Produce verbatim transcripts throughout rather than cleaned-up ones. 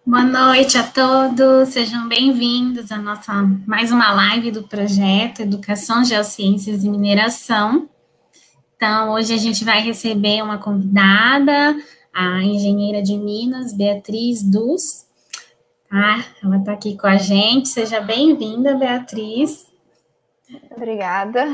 Boa noite a todos, sejam bem-vindos a nossa mais uma live do projeto Educação, Geociências e Mineração. Então, hoje a gente vai receber uma convidada, a engenheira de Minas, Beatriz Dus, tá? Ela está aqui com a gente, seja bem-vinda, Beatriz. Obrigada.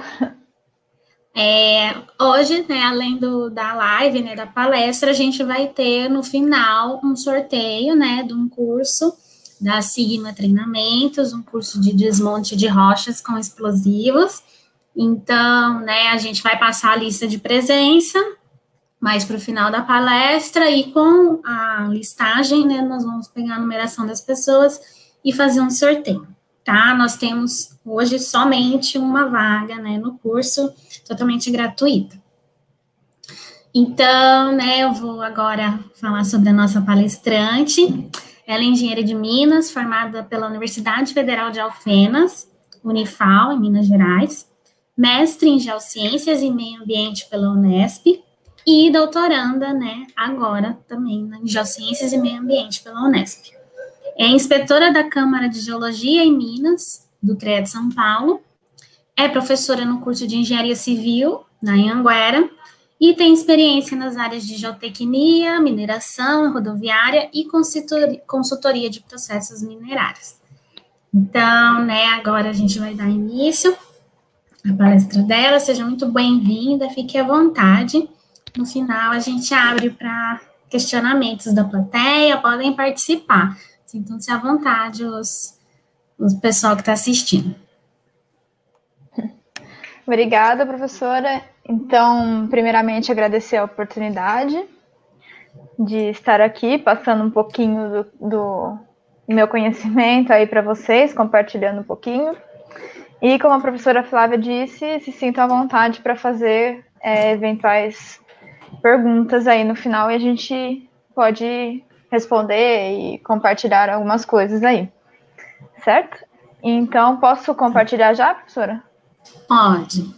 É, hoje, né, além do, da live, né, da palestra, a gente vai ter no final um sorteio, né, de um curso da Sigma Treinamentos, um curso de desmonte de rochas com explosivos. Então, né, a gente vai passar a lista de presença, mais para o final da palestra, e com a listagem, né, nós vamos pegar a numeração das pessoas e fazer um sorteio. Tá? Nós temos hoje somente uma vaga, né, no curso, totalmente gratuito. Então, né, eu vou agora falar sobre a nossa palestrante. Ela é engenheira de Minas, formada pela Universidade Federal de Alfenas, Unifal, em Minas Gerais, mestre em Geociências e Meio Ambiente pela Unesp, e doutoranda, né, agora também em Geociências e Meio Ambiente pela Unesp. É inspetora da Câmara de Geologia em Minas, do CREA de São Paulo. É professora no curso de Engenharia Civil, na Anhanguera, e tem experiência nas áreas de geotecnia, mineração, rodoviária e consultoria de processos minerários. Então, né, agora a gente vai dar início à palestra dela. Seja muito bem-vinda, fique à vontade. No final, a gente abre para questionamentos da plateia, podem participar. Sintam-se à vontade os, os pessoal que está assistindo. Obrigada, professora. Então, primeiramente, agradecer a oportunidade de estar aqui, passando um pouquinho do, do meu conhecimento aí para vocês, compartilhando um pouquinho. E como a professora Flávia disse, se sintam à vontade para fazer é, eventuais perguntas aí no final e a gente pode responder e compartilhar algumas coisas aí. Certo? Então, posso compartilhar já, professora? Pode.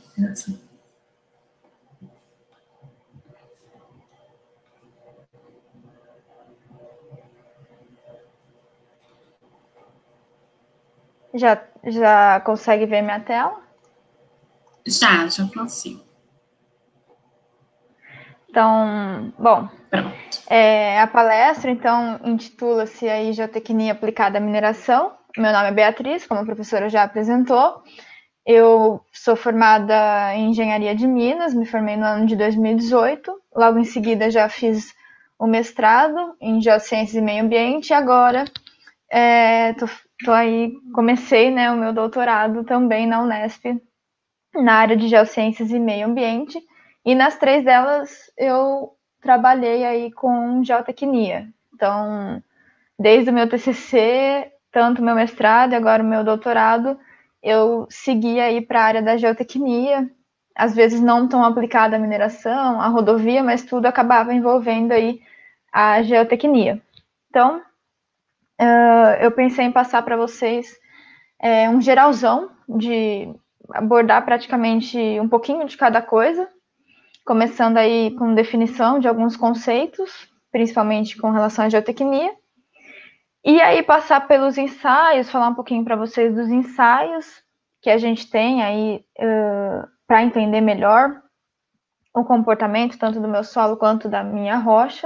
Já, já consegue ver minha tela? Já, já consigo. Então, bom, é, a palestra, então, intitula-se aí Geotecnia aplicada à mineração. Meu nome é Beatriz, como a professora já apresentou. Eu sou formada em Engenharia de Minas, me formei no ano de dois mil e dezoito. Logo em seguida já fiz o mestrado em Geociências e Meio Ambiente e agora é, tô, tô aí, comecei, né, o meu doutorado também na Unesp, na área de Geociências e Meio Ambiente. E nas três delas eu trabalhei aí com geotecnia. Então, desde o meu T C C, tanto o meu mestrado e agora o meu doutorado, eu segui aí para a área da geotecnia, às vezes não tão aplicada à mineração, à rodovia, mas tudo acabava envolvendo aí a geotecnia. Então, eu pensei em passar para vocês é, um geralzão de abordar praticamente um pouquinho de cada coisa, começando aí com definição de alguns conceitos, principalmente com relação à geotecnia, e aí passar pelos ensaios, falar um pouquinho para vocês dos ensaios que a gente tem aí uh, para entender melhor o comportamento tanto do meu solo quanto da minha rocha.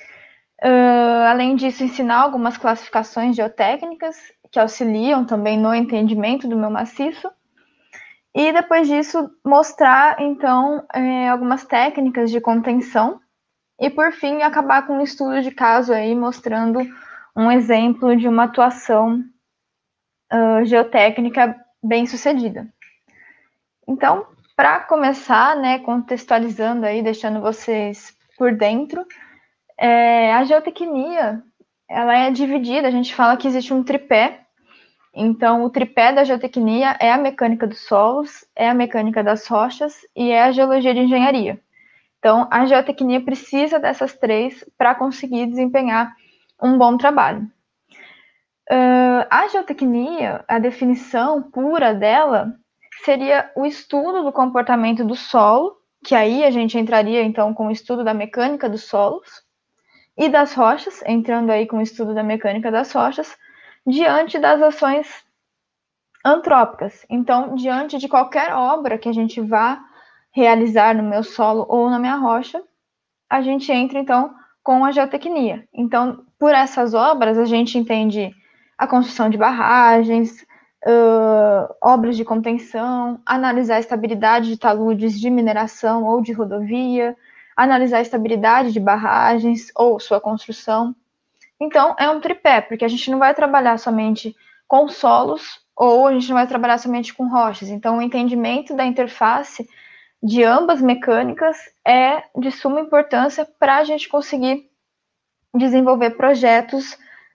Uh, além disso, ensinar algumas classificações geotécnicas que auxiliam também no entendimento do meu maciço. E depois disso, mostrar, então, é, algumas técnicas de contenção. E, por fim, acabar com um estudo de caso aí, mostrando um exemplo de uma atuação uh, geotécnica bem sucedida. Então, para começar, né, contextualizando aí, deixando vocês por dentro, é, a geotecnia, ela é dividida, a gente fala que existe um tripé. Então, o tripé da geotecnia é a mecânica dos solos, é a mecânica das rochas e é a geologia de engenharia. Então, a geotecnia precisa dessas três para conseguir desempenhar um bom trabalho. Uh, a geotecnia, a definição pura dela, seria o estudo do comportamento do solo, que aí a gente entraria, então, com o estudo da mecânica dos solos, e das rochas, entrando aí com o estudo da mecânica das rochas, diante das ações antrópicas. Então, diante de qualquer obra que a gente vá realizar no meu solo ou na minha rocha, a gente entra, então, com a geotecnia. Então, por essas obras, a gente entende a construção de barragens, uh, obras de contenção, analisar a estabilidade de taludes de mineração ou de rodovia, analisar a estabilidade de barragens ou sua construção. Então, é um tripé, porque a gente não vai trabalhar somente com solos ou a gente não vai trabalhar somente com rochas. Então, o entendimento da interface de ambas mecânicas é de suma importância para a gente conseguir desenvolver projetos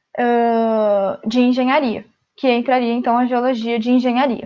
uh, de engenharia, que entraria, então, a geologia de engenharia.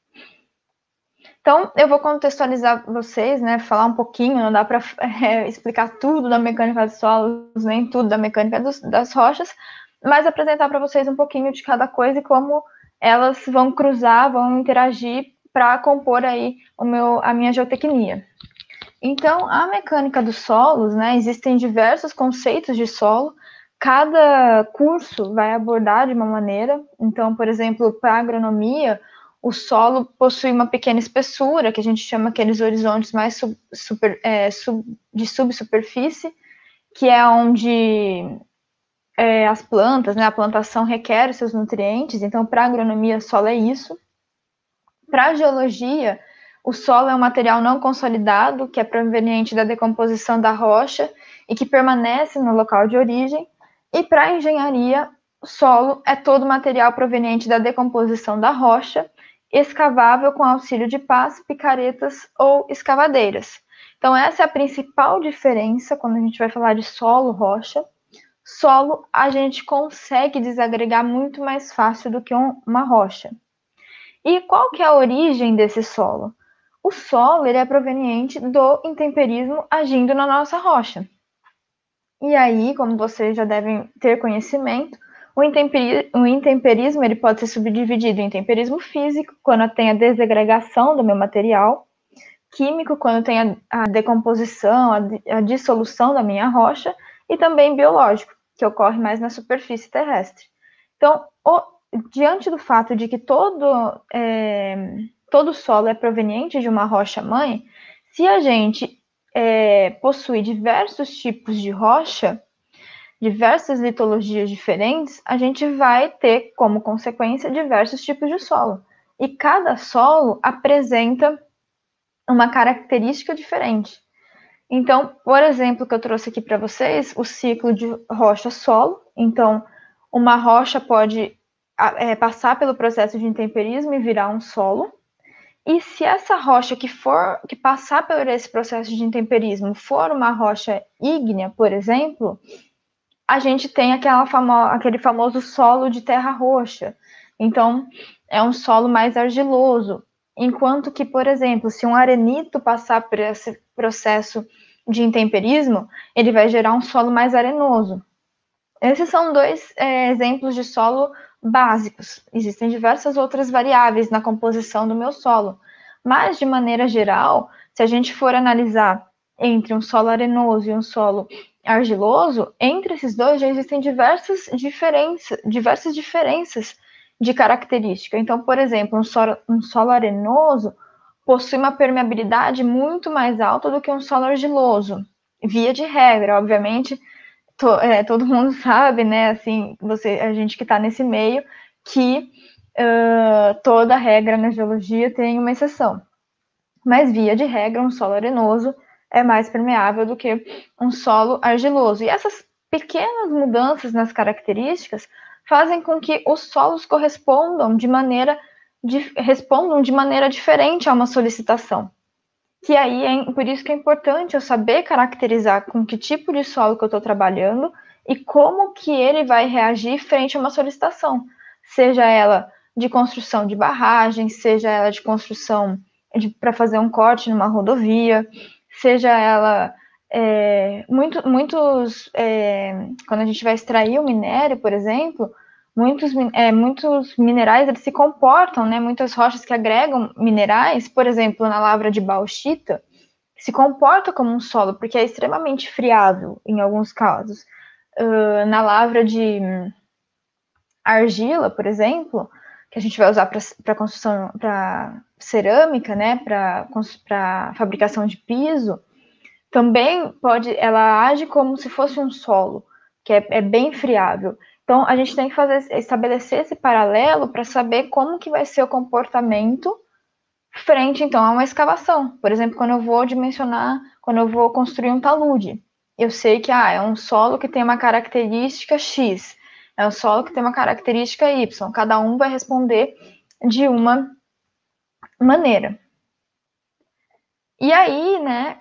Então, eu vou contextualizar vocês, né, falar um pouquinho, não dá para é, explicar tudo da mecânica dos solos, nem tudo da mecânica dos, das rochas, mas apresentar para vocês um pouquinho de cada coisa e como elas vão cruzar, vão interagir para compor aí o meu, a minha geotecnia. Então, a mecânica dos solos, né, existem diversos conceitos de solo, cada curso vai abordar de uma maneira. Então, por exemplo, para a agronomia, o solo possui uma pequena espessura, que a gente chama aqueles horizontes mais sub, super, é, sub, de subsuperfície, que é onde é, as plantas, né, a plantação requer os seus nutrientes. Então, para a agronomia, solo é isso. Para a geologia, o solo é um material não consolidado, que é proveniente da decomposição da rocha e que permanece no local de origem. E para a engenharia, o solo é todo material proveniente da decomposição da rocha, escavável com auxílio de pás, picaretas ou escavadeiras. Então, essa é a principal diferença quando a gente vai falar de solo, rocha. Solo, a gente consegue desagregar muito mais fácil do que um, uma rocha. E qual que é a origem desse solo? O solo ele é proveniente do intemperismo agindo na nossa rocha. E aí, como vocês já devem ter conhecimento, o, intemperi o intemperismo ele pode ser subdividido em intemperismo físico, quando tem a desagregação do meu material, químico, quando tem a, a decomposição, a, a dissolução da minha rocha, e também biológico, que ocorre mais na superfície terrestre. Então, o, diante do fato de que todo, é, todo solo é proveniente de uma rocha-mãe, se a gente é, possui diversos tipos de rocha, diversas litologias diferentes, a gente vai ter, como consequência, diversos tipos de solo. E cada solo apresenta uma característica diferente. Então, por exemplo, que eu trouxe aqui para vocês, o ciclo de rocha-solo. Então, uma rocha pode é, passar pelo processo de intemperismo e virar um solo. E se essa rocha que for que passar por esse processo de intemperismo for uma rocha ígnea, por exemplo, a gente tem aquela famo aquele famoso solo de terra roxa. Então, é um solo mais argiloso. Enquanto que, por exemplo, se um arenito passar por esse processo de intemperismo, ele vai gerar um solo mais arenoso. Esses são dois é, exemplos de solo básicos. Existem diversas outras variáveis na composição do meu solo. Mas, de maneira geral, se a gente for analisar entre um solo arenoso e um solo argiloso, entre esses dois já existem diversas diferenças, diversas diferenças de característica. Então, por exemplo, um solo, um solo arenoso possui uma permeabilidade muito mais alta do que um solo argiloso. Via de regra, obviamente, to, é, todo mundo sabe, né, assim, você, a gente que está nesse meio, que uh, toda regra na geologia tem uma exceção. Mas, via de regra, um solo arenoso é mais permeável do que um solo argiloso. E essas pequenas mudanças nas características fazem com que os solos correspondam de maneira, de, respondam de maneira diferente a uma solicitação. Que aí é por isso que é importante eu saber caracterizar com que tipo de solo que eu estou trabalhando e como que ele vai reagir frente a uma solicitação. Seja ela de construção de barragem, seja ela de construção para fazer um corte numa rodovia, seja ela é, muito, muitos é, quando a gente vai extrair o minério, por exemplo, muitos, é, muitos minerais eles se comportam, né, muitas rochas que agregam minerais, por exemplo, na lavra de bauxita, se comporta como um solo, porque é extremamente friável em alguns casos. uh, na lavra de argila, por exemplo, que a gente vai usar para construção, para cerâmica, né, para fabricação de piso, também pode, ela age como se fosse um solo, que é, é bem friável. Então, a gente tem que fazer, estabelecer esse paralelo para saber como que vai ser o comportamento frente, então, a uma escavação. Por exemplo, quando eu vou dimensionar, quando eu vou construir um talude, eu sei que ah, é um solo que tem uma característica X, é um solo que tem uma característica Y. Cada um vai responder de uma maneira. E aí, né,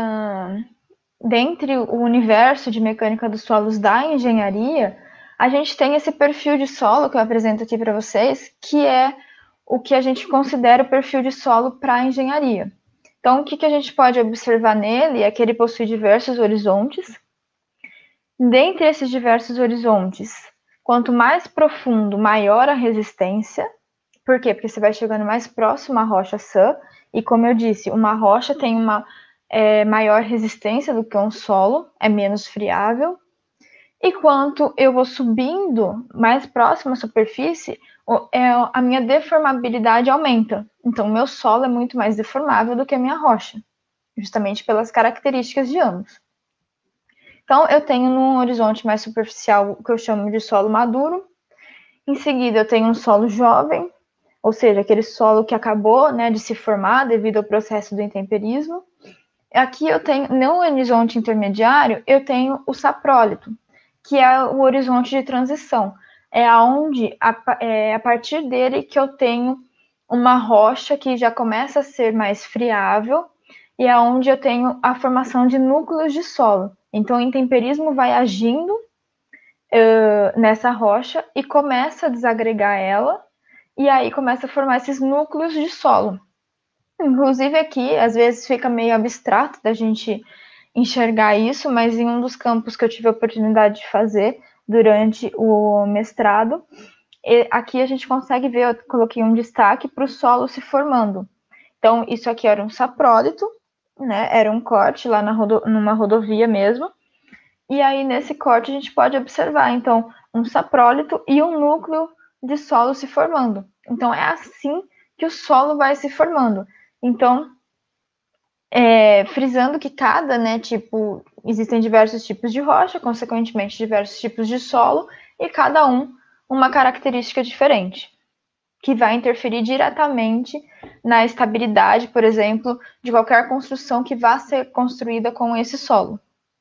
uh, dentre o universo de mecânica dos solos da engenharia, a gente tem esse perfil de solo que eu apresento aqui para vocês, que é o que a gente considera o perfil de solo para a engenharia. Então, o que, que a gente pode observar nele é que ele possui diversos horizontes. Dentre esses diversos horizontes, quanto mais profundo, maior a resistência. Por quê? Porque você vai chegando mais próximo à rocha sã, e como eu disse, uma rocha tem uma é, maior resistência do que um solo, é menos friável. E quanto eu vou subindo mais próximo à superfície, é, a minha deformabilidade aumenta. Então, o meu solo é muito mais deformável do que a minha rocha, justamente pelas características de ambos. Então, eu tenho num horizonte mais superficial o que eu chamo de solo maduro. Em seguida, eu tenho um solo jovem, ou seja, aquele solo que acabou, né, de se formar devido ao processo do intemperismo. Aqui eu tenho, no horizonte intermediário, eu tenho o saprólito, que é o horizonte de transição. É aonde, a, é a partir dele, que eu tenho uma rocha que já começa a ser mais friável, e é onde eu tenho a formação de núcleos de solo. Então, o intemperismo vai agindo uh, nessa rocha e começa a desagregar ela, e aí começa a formar esses núcleos de solo. Inclusive aqui, às vezes fica meio abstrato da gente enxergar isso, mas em um dos campos que eu tive a oportunidade de fazer durante o mestrado, aqui a gente consegue ver, eu coloquei um destaque para o solo se formando. Então, isso aqui era um saprólito, né? Era um corte lá na rodo, numa rodovia mesmo. E aí, nesse corte, a gente pode observar, então, um saprólito e um núcleo de solo se formando. Então, é assim que o solo vai se formando. Então, é, frisando que cada, né, tipo, existem diversos tipos de rocha, consequentemente, diversos tipos de solo, e cada um uma característica diferente, que vai interferir diretamente na estabilidade, por exemplo, de qualquer construção que vá ser construída com esse solo.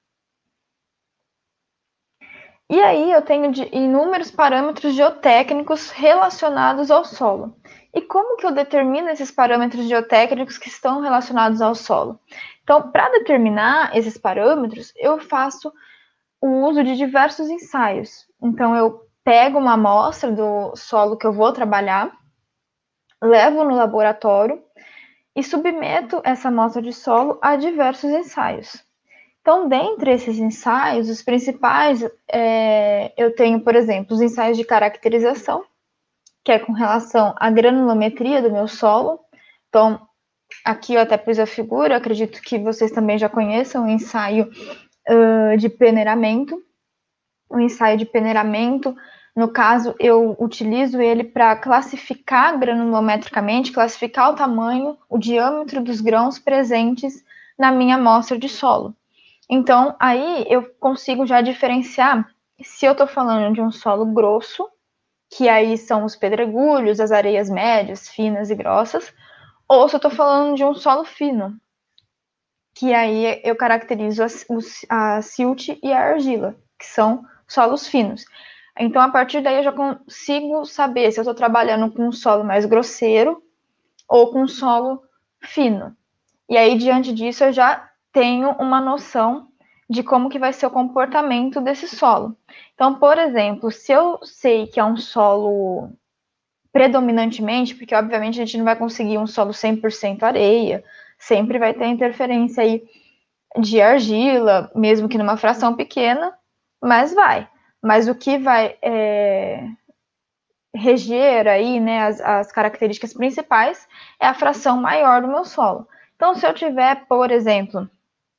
E aí eu tenho de inúmeros parâmetros geotécnicos relacionados ao solo. E como que eu determino esses parâmetros geotécnicos que estão relacionados ao solo? Então, para determinar esses parâmetros, eu faço o uso de diversos ensaios. Então, eu pego uma amostra do solo que eu vou trabalhar, levo no laboratório e submeto essa amostra de solo a diversos ensaios. Então, dentre esses ensaios, os principais, é, eu tenho, por exemplo, os ensaios de caracterização, que é com relação à granulometria do meu solo. Então, aqui eu até pus a figura, eu acredito que vocês também já conheçam o ensaio uh, de peneiramento. O ensaio de peneiramento, no caso, eu utilizo ele para classificar granulometricamente, classificar o tamanho, o diâmetro dos grãos presentes na minha amostra de solo. Então, aí eu consigo já diferenciar se eu estou falando de um solo grosso, que aí são os pedregulhos, as areias médias, finas e grossas, ou se eu estou falando de um solo fino, que aí eu caracterizo a, a silt e a argila, que são solos finos. Então, a partir daí eu já consigo saber se eu estou trabalhando com um solo mais grosseiro ou com um solo fino. E aí, diante disso, eu já tenho uma noção de como que vai ser o comportamento desse solo. Então, por exemplo, se eu sei que é um solo predominantemente, porque obviamente a gente não vai conseguir um solo cem por cento areia, sempre vai ter interferência aí de argila, mesmo que numa fração pequena, mas vai. Mas o que vai é, reger aí, né, as, as características principais é a fração maior do meu solo. Então, se eu tiver, por exemplo,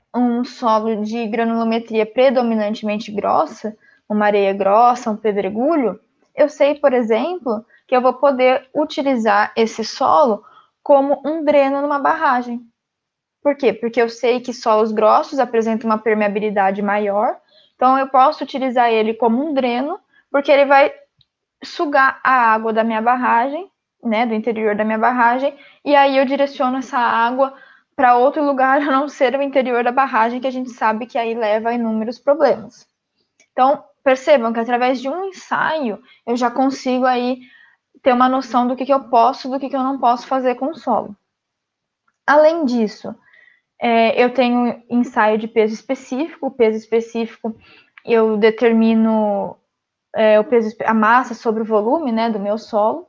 um solo de granulometria predominantemente grossa, uma areia grossa, um pedregulho, eu sei, por exemplo, que eu vou poder utilizar esse solo como um dreno numa barragem. Por quê? Porque eu sei que solos grossos apresentam uma permeabilidade maior, então eu posso utilizar ele como um dreno, porque ele vai sugar a água da minha barragem, né, do interior da minha barragem, e aí eu direciono essa água para outro lugar, a não ser o interior da barragem, que a gente sabe que aí leva a inúmeros problemas. Então, percebam que através de um ensaio, eu já consigo aí ter uma noção do que, que eu posso, do que, que eu não posso fazer com o solo. Além disso, é, eu tenho ensaio de peso específico. O peso específico, eu determino é, o peso, a massa sobre o volume, né, do meu solo.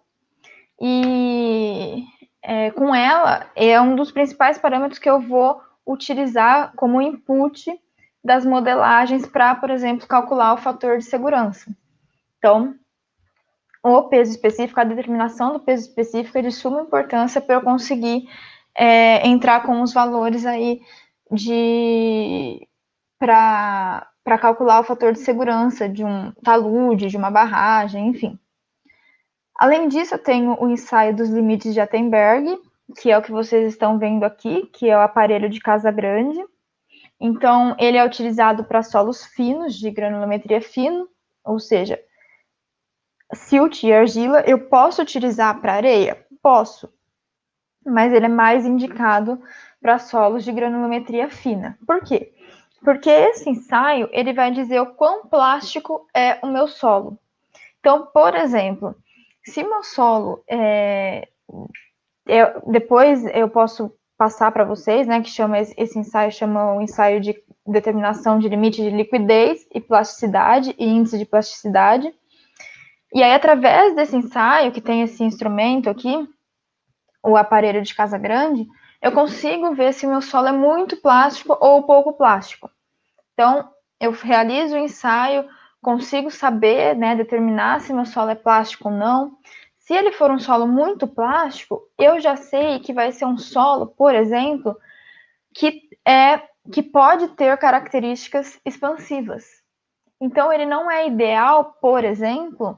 E é, com ela, é um dos principais parâmetros que eu vou utilizar como input das modelagens para, por exemplo, calcular o fator de segurança. Então, o peso específico, a determinação do peso específico é de suma importância para eu conseguir é, entrar com os valores aí de para calcular o fator de segurança de um talude, de uma barragem, enfim. Além disso, eu tenho o ensaio dos limites de Attenberg, que é o que vocês estão vendo aqui, que é o aparelho de Casagrande. Então, ele é utilizado para solos finos, de granulometria fino, ou seja, silt e argila. Eu posso utilizar para areia? Posso, mas ele é mais indicado para solos de granulometria fina. Por quê? Porque esse ensaio, ele vai dizer o quão plástico é o meu solo. Então, por exemplo, se meu solo é... Eu, depois eu posso passar para vocês, né, que chama esse ensaio, chama o ensaio de determinação de limite de liquidez e plasticidade, e índice de plasticidade. E aí, através desse ensaio, que tem esse instrumento aqui, o aparelho de Casagrande, eu consigo ver se o meu solo é muito plástico ou pouco plástico. Então, eu realizo o ensaio, consigo saber, né, determinar se meu solo é plástico ou não. Se ele for um solo muito plástico, eu já sei que vai ser um solo, por exemplo, que, é, que pode ter características expansivas. Então, ele não é ideal, por exemplo,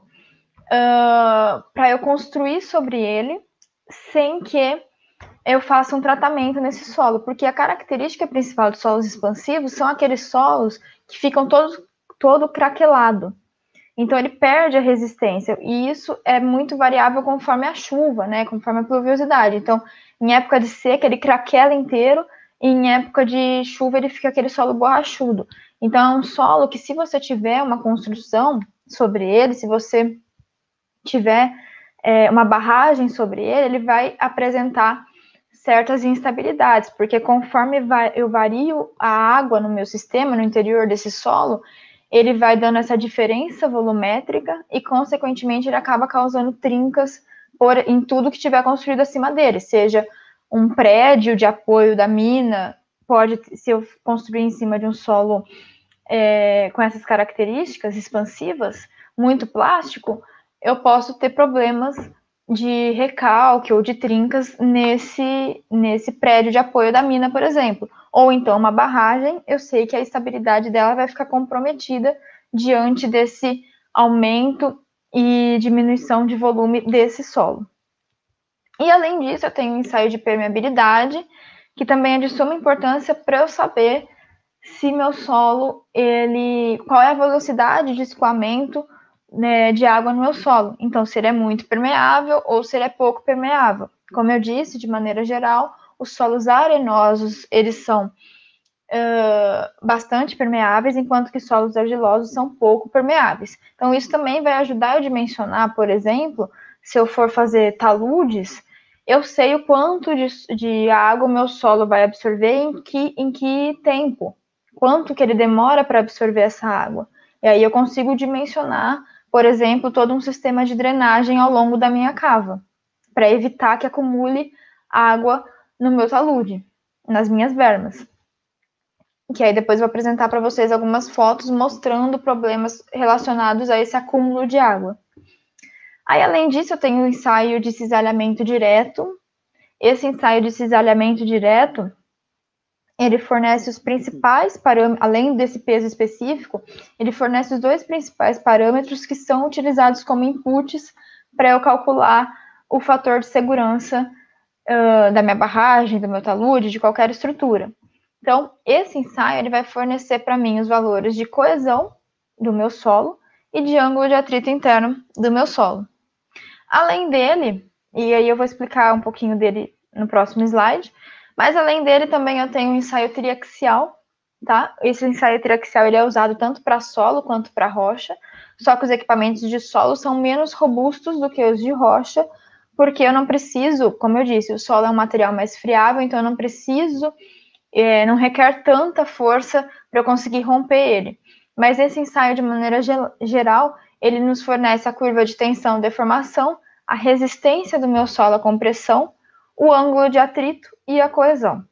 uh, para eu construir sobre ele sem que eu faça um tratamento nesse solo, porque a característica principal dos solos expansivos são aqueles solos que ficam todos, todo craquelado. Então, ele perde a resistência, e isso é muito variável conforme a chuva, né, conforme a pluviosidade. Então, em época de seca, ele craquela inteiro, e em época de chuva, ele fica aquele solo borrachudo. Então, é um solo que, se você tiver uma construção sobre ele, se você tiver é, uma barragem sobre ele, ele vai apresentar certas instabilidades, porque conforme eu vario a água no meu sistema, no interior desse solo, ele vai dando essa diferença volumétrica e, consequentemente, ele acaba causando trincas por, em tudo que tiver construído acima dele, seja um prédio de apoio da mina, pode, se eu construir em cima de um solo é, com essas características expansivas, muito plástico, eu posso ter problemas de recalque ou de trincas nesse, nesse prédio de apoio da mina, por exemplo. Ou então uma barragem, eu sei que a estabilidade dela vai ficar comprometida diante desse aumento e diminuição de volume desse solo. E além disso, eu tenho um ensaio de permeabilidade, que também é de suma importância para eu saber se meu solo, ele, qual é a velocidade de escoamento, né, de água no meu solo. Então, se ele é muito permeável ou se ele é pouco permeável. Como eu disse, de maneira geral, os solos arenosos, eles são uh, bastante permeáveis, enquanto que solos argilosos são pouco permeáveis. Então, isso também vai ajudar eu dimensionar, por exemplo, se eu for fazer taludes, eu sei o quanto de, de água o meu solo vai absorver em que, em que tempo, quanto que ele demora para absorver essa água. E aí eu consigo dimensionar, por exemplo, todo um sistema de drenagem ao longo da minha cava, para evitar que acumule água no meu talude, nas minhas bermas. Que aí depois eu vou apresentar para vocês algumas fotos mostrando problemas relacionados a esse acúmulo de água. Aí, além disso, eu tenho o ensaio de cisalhamento direto. Esse ensaio de cisalhamento direto, ele fornece os principais parâmetros, além desse peso específico, ele fornece os dois principais parâmetros que são utilizados como inputs para eu calcular o fator de segurança uh, da minha barragem, do meu talude, de qualquer estrutura. Então, esse ensaio ele vai fornecer para mim os valores de coesão do meu solo e de ângulo de atrito interno do meu solo. Além dele, e aí eu vou explicar um pouquinho dele no próximo slide, mas além dele também eu tenho um ensaio triaxial, tá? Esse ensaio triaxial ele é usado tanto para solo quanto para rocha, só que os equipamentos de solo são menos robustos do que os de rocha, porque eu não preciso, como eu disse, o solo é um material mais friável, então eu não preciso, é, não requer tanta força para eu conseguir romper ele. Mas esse ensaio, de maneira geral, ele nos fornece a curva de tensão e deformação, a resistência do meu solo à compressão, o ângulo de atrito e a coesão.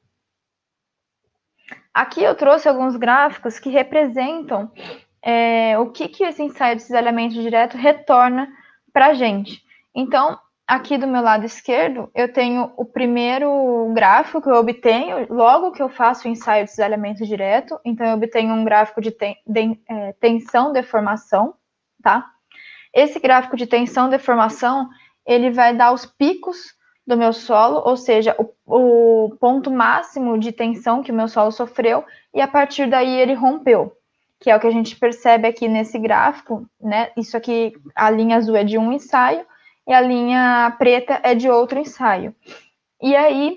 Aqui eu trouxe alguns gráficos que representam é, o que, que esse ensaio de cisalhamento direto retorna para a gente. Então, aqui do meu lado esquerdo, eu tenho o primeiro gráfico que eu obtenho logo que eu faço o ensaio de cisalhamento direto. Então, eu obtenho um gráfico de, ten, de é, tensão-deformação, tá? Esse gráfico de tensão-deformação, ele vai dar os picos do meu solo, ou seja, o, o ponto máximo de tensão que o meu solo sofreu, e a partir daí ele rompeu, que é o que a gente percebe aqui nesse gráfico, né? Isso aqui, a linha azul é de um ensaio, e a linha preta é de outro ensaio. E aí,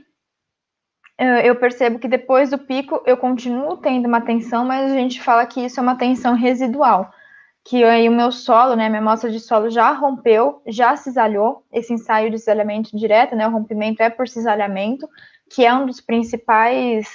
eu percebo que depois do pico, eu continuo tendo uma tensão, mas a gente fala que isso é uma tensão residual, que aí o meu solo, né, minha amostra de solo já rompeu, já cisalhou, esse ensaio de cisalhamento direto, né, o rompimento é por cisalhamento, que é um dos principais,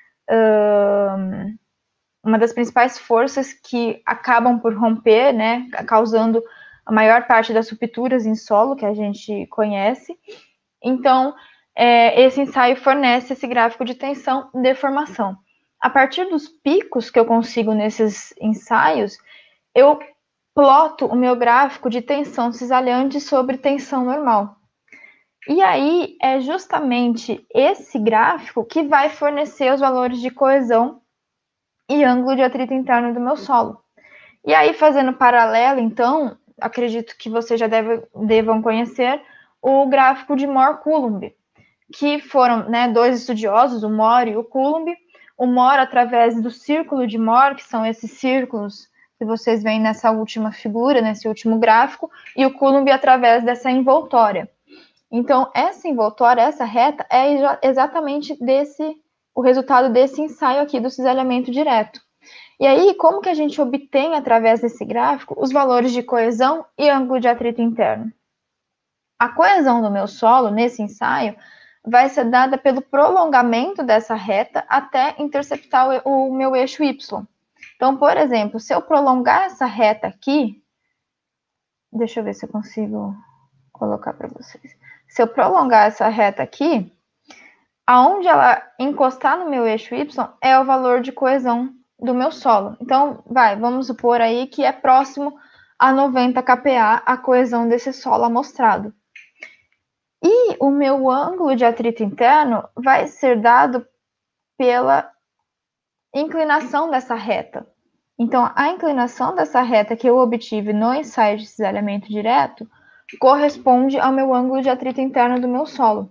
uh, uma das principais forças que acabam por romper, né, causando a maior parte das rupturas em solo que a gente conhece. Então, é, esse ensaio fornece esse gráfico de tensão e deformação. A partir dos picos que eu consigo nesses ensaios, eu ploto o meu gráfico de tensão cisalhante sobre tensão normal. E aí é justamente esse gráfico que vai fornecer os valores de coesão e ângulo de atrito interno do meu solo. E aí, fazendo paralelo, então, acredito que vocês já deve, devam conhecer o gráfico de Mohr-Coulomb, que foram, né, dois estudiosos, o Mohr e o Coulomb. O Mohr, através do círculo de Mohr, que são esses círculos que vocês veem nessa última figura, nesse último gráfico, e o Coulomb através dessa envoltória. Então, essa envoltória, essa reta, é exatamente desse, o resultado desse ensaio aqui do cisalhamento direto. E aí, como que a gente obtém, através desse gráfico, os valores de coesão e ângulo de atrito interno? A coesão do meu solo, nesse ensaio, vai ser dada pelo prolongamento dessa reta até interceptar o, o meu eixo Y. Então, por exemplo, se eu prolongar essa reta aqui, deixa eu ver se eu consigo colocar para vocês. Se eu prolongar essa reta aqui, aonde ela encostar no meu eixo Y é o valor de coesão do meu solo. Então, vai, vamos supor aí que é próximo a noventa K P A a coesão desse solo amostrado. E o meu ângulo de atrito interno vai ser dado pela inclinação dessa reta. Então, a inclinação dessa reta que eu obtive no ensaio de cisalhamento direto corresponde ao meu ângulo de atrito interno do meu solo.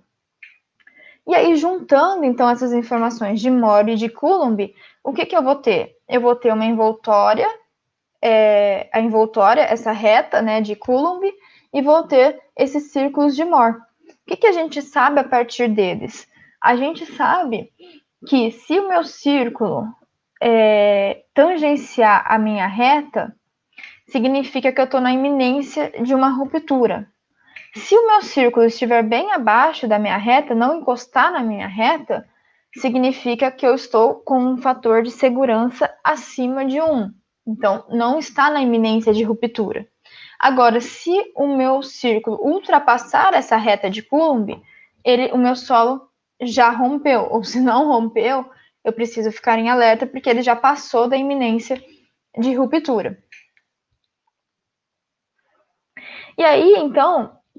E aí, juntando, então, essas informações de Mohr e de Coulomb, o que que eu vou ter? Eu vou ter uma envoltória, é, a envoltória, essa reta, né, de Coulomb, e vou ter esses círculos de Mohr. O que que a gente sabe a partir deles? A gente sabe que se o meu círculo é, tangenciar a minha reta, significa que eu estou na iminência de uma ruptura. Se o meu círculo estiver bem abaixo da minha reta, não encostar na minha reta, significa que eu estou com um fator de segurança acima de um. Então, não está na iminência de ruptura. Agora, se o meu círculo ultrapassar essa reta de Coulomb, ele, o meu solo já rompeu. Ou se não rompeu, eu preciso ficar em alerta, porque ele já passou da iminência de ruptura. E aí, então,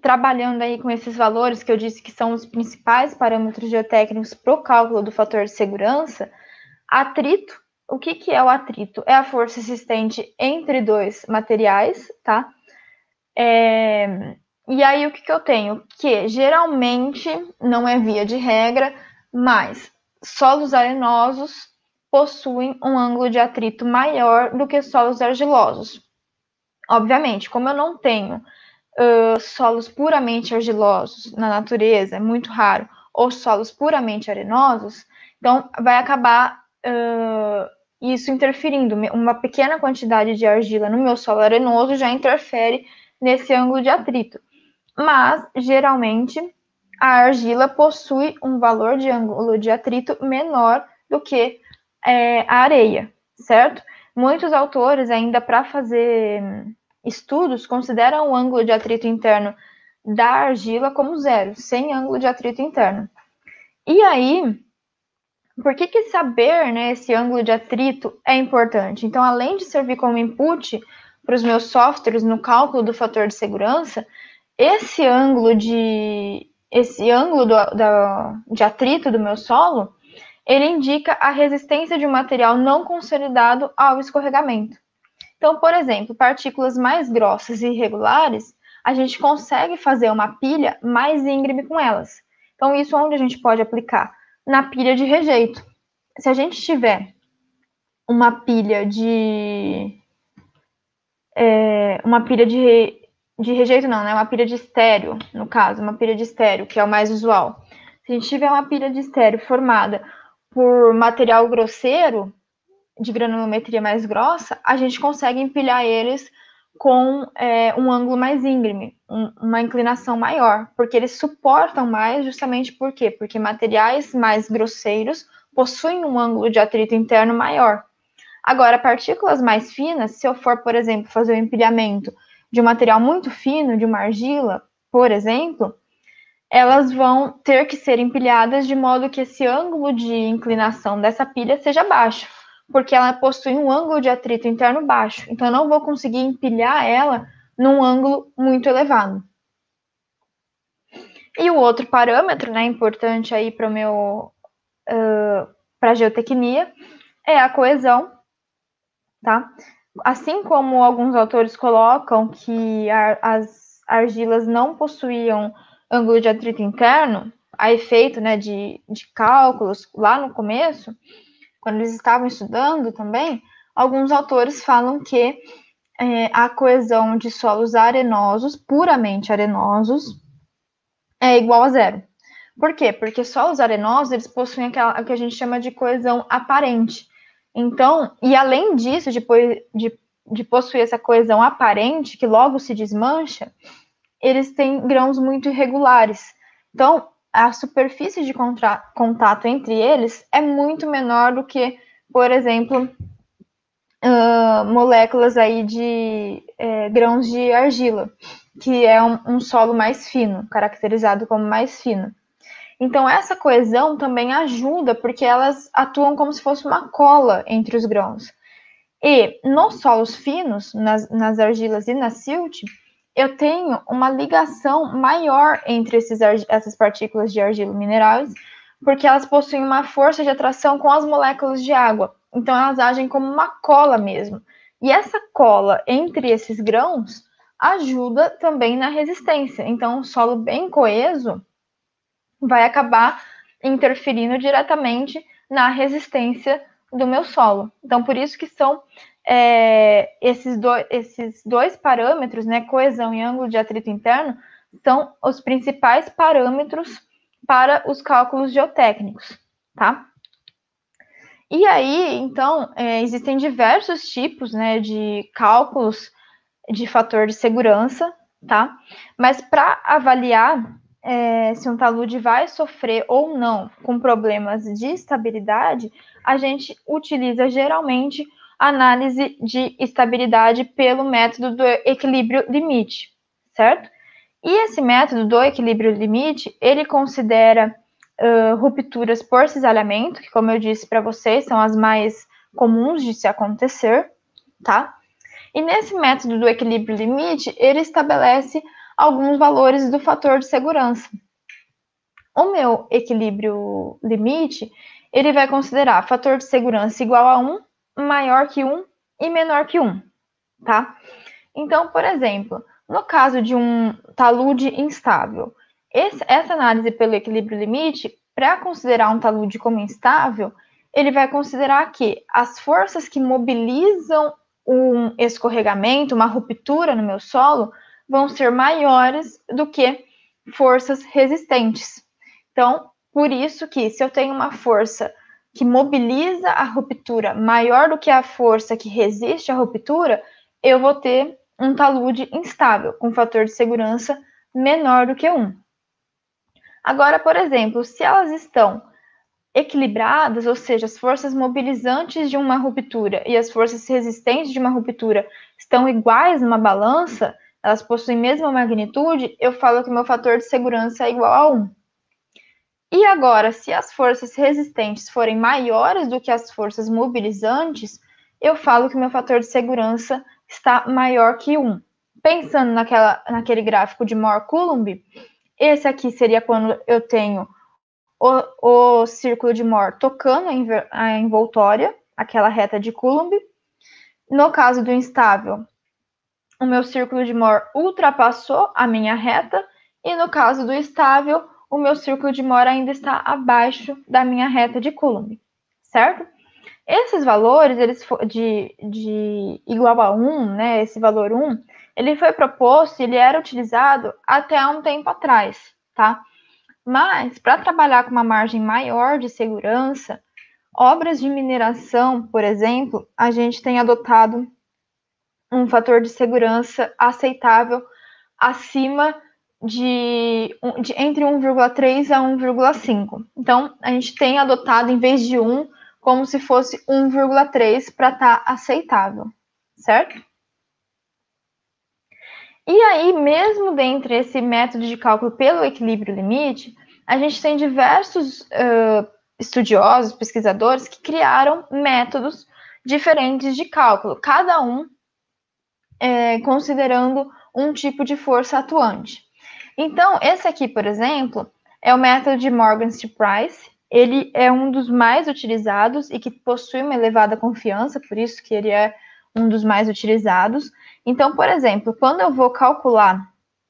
trabalhando aí com esses valores que eu disse que são os principais parâmetros geotécnicos para o cálculo do fator de segurança, atrito, o que, que é o atrito? É a força existente entre dois materiais, tá? É, e aí o que, que eu tenho? Que geralmente, não é via de regra, mas solos arenosos possuem um ângulo de atrito maior do que solos argilosos. Obviamente, como eu não tenho uh, solos puramente argilosos na natureza, é muito raro, ou solos puramente arenosos, então vai acabar uh, isso interferindo. Uma pequena quantidade de argila no meu solo arenoso já interfere nesse ângulo de atrito. Mas, geralmente, a argila possui um valor de ângulo de atrito menor do que é, a areia, certo? Muitos autores, ainda para fazer estudos, consideram o ângulo de atrito interno da argila como zero, sem ângulo de atrito interno. E aí, por que que saber, né, esse ângulo de atrito é importante? Então, além de servir como input para os meus softwares no cálculo do fator de segurança, esse ângulo de esse ângulo do, da, de atrito do meu solo, ele indica a resistência de um material não consolidado ao escorregamento. Então, por exemplo, partículas mais grossas e irregulares, a gente consegue fazer uma pilha mais íngreme com elas. Então, isso onde a gente pode aplicar? Na pilha de rejeito. Se a gente tiver uma pilha de... É, uma pilha de, de rejeito não, né? Uma pilha de estéreo, no caso, uma pilha de estéreo, que é o mais usual. Se a gente tiver uma pilha de estéreo formada por material grosseiro, de granulometria mais grossa, a gente consegue empilhar eles com é, um ângulo mais íngreme, um, uma inclinação maior, porque eles suportam mais, justamente por quê? Porque materiais mais grosseiros possuem um ângulo de atrito interno maior. Agora, partículas mais finas, se eu for, por exemplo, fazer o empilhamento de um material muito fino, de uma argila, por exemplo, elas vão ter que ser empilhadas de modo que esse ângulo de inclinação dessa pilha seja baixo, porque ela possui um ângulo de atrito interno baixo. Então, eu não vou conseguir empilhar ela num ângulo muito elevado. E o outro parâmetro, né, importante aí para o meu uh, para a geotecnia é a coesão, tá? Assim como alguns autores colocam que a, as argilas não possuíam ângulo de atrito interno, a efeito, né, de, de cálculos lá no começo, quando eles estavam estudando também, alguns autores falam que é, a coesão de solos arenosos, puramente arenosos, é igual a zero. Por quê? Porque solos arenosos, eles possuem aquela, o que a gente chama de coesão aparente. Então, e além disso, de, de, de possuir essa coesão aparente, que logo se desmancha, eles têm grãos muito irregulares. Então, a superfície de contato entre eles é muito menor do que, por exemplo, uh, moléculas aí de é, grãos de argila, que é um, um solo mais fino, caracterizado como mais fino. Então, essa coesão também ajuda, porque elas atuam como se fosse uma cola entre os grãos. E nos solos finos, nas, nas argilas e na silt, eu tenho uma ligação maior entre esses, essas partículas de argila minerais, porque elas possuem uma força de atração com as moléculas de água. Então, elas agem como uma cola mesmo. E essa cola entre esses grãos ajuda também na resistência. Então, um solo bem coeso vai acabar interferindo diretamente na resistência do meu solo. Então, por isso que são é, esses, do, esses dois parâmetros, né, coesão e ângulo de atrito interno, são os principais parâmetros para os cálculos geotécnicos, tá? E aí, então, é, existem diversos tipos, né, de cálculos de fator de segurança, tá? Mas para avaliar É, se um talude vai sofrer ou não com problemas de estabilidade, a gente utiliza geralmente análise de estabilidade pelo método do equilíbrio limite, certo? E esse método do equilíbrio limite, ele considera uh, rupturas por cisalhamento, que, como eu disse para vocês, são as mais comuns de se acontecer, tá? E nesse método do equilíbrio limite, ele estabelece alguns valores do fator de segurança. O meu equilíbrio limite, ele vai considerar fator de segurança igual a um, maior que um e menor que um, tá? Então, por exemplo, no caso de um talude instável, esse, essa análise pelo equilíbrio limite, para considerar um talude como instável, ele vai considerar que as forças que mobilizam um escorregamento, uma ruptura no meu solo, vão ser maiores do que forças resistentes. Então, por isso que se eu tenho uma força que mobiliza a ruptura maior do que a força que resiste à ruptura, eu vou ter um talude instável, com fator de segurança menor do que um. Agora, por exemplo, se elas estão equilibradas, ou seja, as forças mobilizantes de uma ruptura e as forças resistentes de uma ruptura estão iguais numa balança, elas possuem a mesma magnitude, eu falo que o meu fator de segurança é igual a um. E agora, se as forças resistentes forem maiores do que as forças mobilizantes, eu falo que o meu fator de segurança está maior que um. Pensando naquela, naquele gráfico de Mohr-Coulomb, esse aqui seria quando eu tenho o, o círculo de Mohr tocando a envoltória, aquela reta de Coulomb. No caso do instável, o meu círculo de Mohr ultrapassou a minha reta, e no caso do estável, o meu círculo de Mohr ainda está abaixo da minha reta de Coulomb, certo? Esses valores, eles de, de igual a um, né, esse valor um, ele foi proposto, ele era utilizado até há um tempo atrás, tá? Mas, para trabalhar com uma margem maior de segurança, obras de mineração, por exemplo, a gente tem adotado um fator de segurança aceitável acima de, de entre um vírgula três a um vírgula cinco. Então, a gente tem adotado, em vez de um, como se fosse um vírgula três para estar tá aceitável, certo? E aí, mesmo dentro desse método de cálculo pelo equilíbrio limite, a gente tem diversos uh, estudiosos, pesquisadores, que criaram métodos diferentes de cálculo, cada um é, considerando um tipo de força atuante. Então, esse aqui, por exemplo, é o método de Morgenstern-Price. Ele é um dos mais utilizados e que possui uma elevada confiança, por isso que ele é um dos mais utilizados. Então, por exemplo, quando eu vou calcular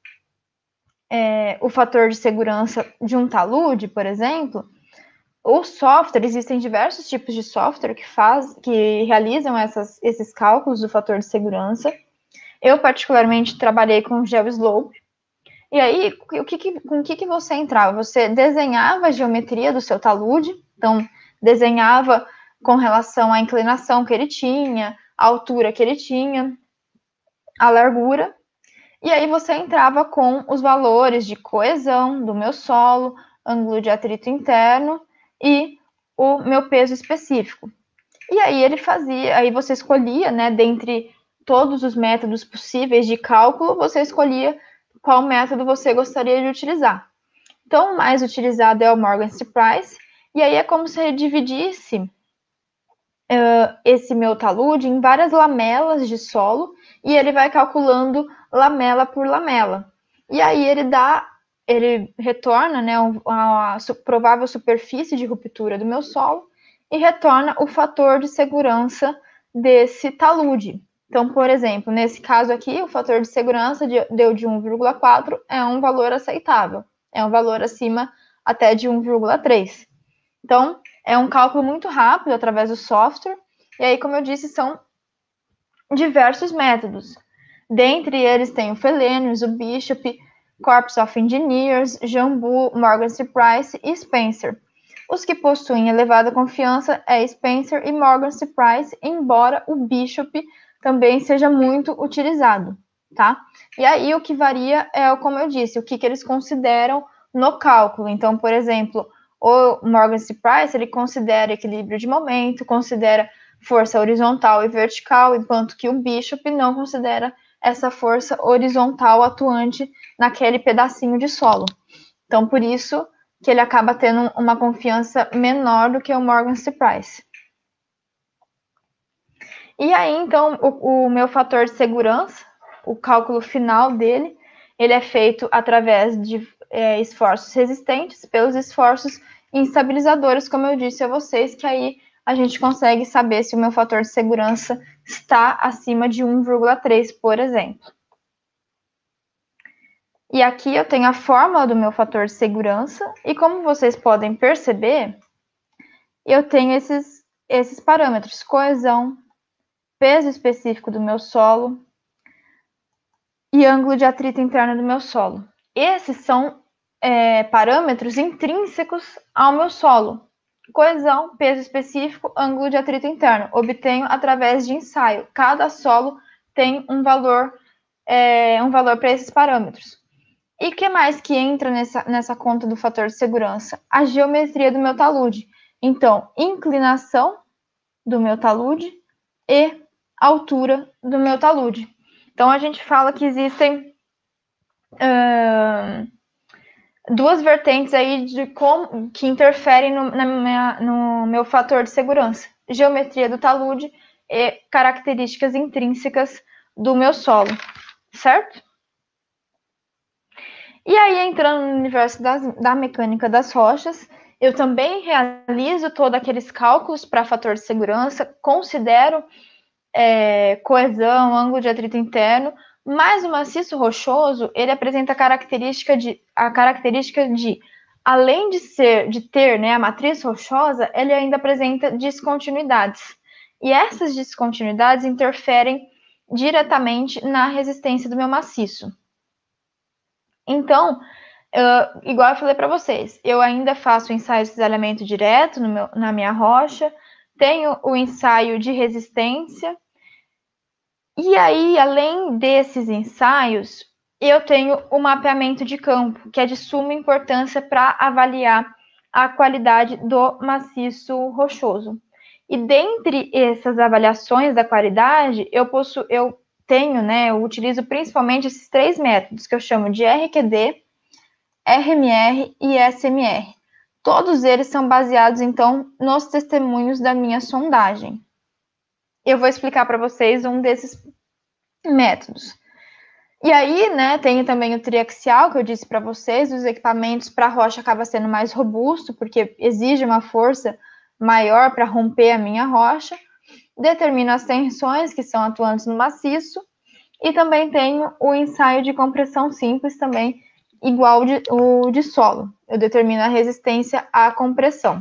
é, o fator de segurança de um talude, por exemplo, o software, existem diversos tipos de software que, faz, que realizam essas, esses cálculos do fator de segurança. Eu, particularmente, trabalhei com o GeoSlope. E aí, o que que, com o que, que você entrava? Você desenhava a geometria do seu talude, então, desenhava com relação à inclinação que ele tinha, a altura que ele tinha, a largura, e aí você entrava com os valores de coesão do meu solo, ângulo de atrito interno e o meu peso específico. E aí ele fazia, aí você escolhia, né, dentre todos os métodos possíveis de cálculo, você escolhia qual método você gostaria de utilizar. Então, o mais utilizado é o Morgenstern-Price, e aí é como se ele dividisse uh, esse meu talude em várias lamelas de solo, e ele vai calculando lamela por lamela. E aí ele dá, ele retorna, né, a provável superfície de ruptura do meu solo, e retorna o fator de segurança desse talude. Então, por exemplo, nesse caso aqui, o fator de segurança deu de um vírgula quatro, é um valor aceitável, é um valor acima até de um vírgula três. Então, é um cálculo muito rápido através do software, e aí, como eu disse, são diversos métodos. Dentre eles tem o Fellenius, o Bishop, Corps of Engineers, Jambu, Morgenstern-Price e Spencer. Os que possuem elevada confiança é Spencer e Morgenstern-Price, embora o Bishop também seja muito utilizado, tá? E aí o que varia é, como eu disse, o que, que eles consideram no cálculo. Então, por exemplo, o Morgenstern-Price, ele considera equilíbrio de momento, considera força horizontal e vertical, enquanto que o Bishop não considera essa força horizontal atuante naquele pedacinho de solo. Então, por isso que ele acaba tendo uma confiança menor do que o Morgenstern-Price. E aí, então, o, o meu fator de segurança, o cálculo final dele, ele é feito através de é, esforços resistentes pelos esforços instabilizadores, como eu disse a vocês, que aí a gente consegue saber se o meu fator de segurança está acima de um vírgula três, por exemplo. E aqui eu tenho a fórmula do meu fator de segurança, e como vocês podem perceber, eu tenho esses, esses parâmetros: coesão, peso específico do meu solo e ângulo de atrito interno do meu solo. Esses são é, parâmetros intrínsecos ao meu solo. Coesão, peso específico, ângulo de atrito interno. Obtenho através de ensaio. Cada solo tem um valor, é, um valor para esses parâmetros. E o que mais que entra nessa, nessa conta do fator de segurança? A geometria do meu talude. Então, inclinação do meu talude e altura do meu talude. Então, a gente fala que existem uh, duas vertentes aí de como, que interferem no, na minha, no meu fator de segurança. Geometria do talude e características intrínsecas do meu solo, certo? E aí, entrando no universo das, da mecânica das rochas, eu também realizo todos aqueles cálculos para fator de segurança, considero é, coesão, ângulo de atrito interno, mas o maciço rochoso, ele apresenta a característica de, a característica de além de ser, de ter, né, a matriz rochosa, ele ainda apresenta descontinuidades. E essas descontinuidades interferem diretamente na resistência do meu maciço. Então, uh, igual eu falei para vocês, eu ainda faço o ensaio de cisalhamento direto no meu, na minha rocha, tenho o ensaio de resistência, e aí, além desses ensaios, eu tenho o mapeamento de campo, que é de suma importância para avaliar a qualidade do maciço rochoso. E dentre essas avaliações da qualidade, eu, posso, eu tenho, né, eu utilizo principalmente esses três métodos, que eu chamo de R Q D, R M R e S M R. Todos eles são baseados, então, nos testemunhos da minha sondagem. Eu vou explicar para vocês um desses métodos. E aí, né, tem também o triaxial, que eu disse para vocês, os equipamentos para a rocha acaba sendo mais robusto, porque exige uma força maior para romper a minha rocha. Determino as tensões que são atuantes no maciço, e também tenho o ensaio de compressão simples, também igual de, o de solo. Eu determino a resistência à compressão.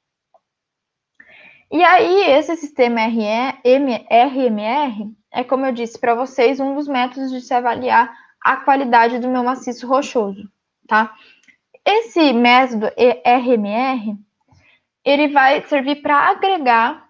E aí, esse sistema R M R é, como eu disse para vocês, um dos métodos de se avaliar a qualidade do meu maciço rochoso, tá? Esse método R M R, ele vai servir para agregar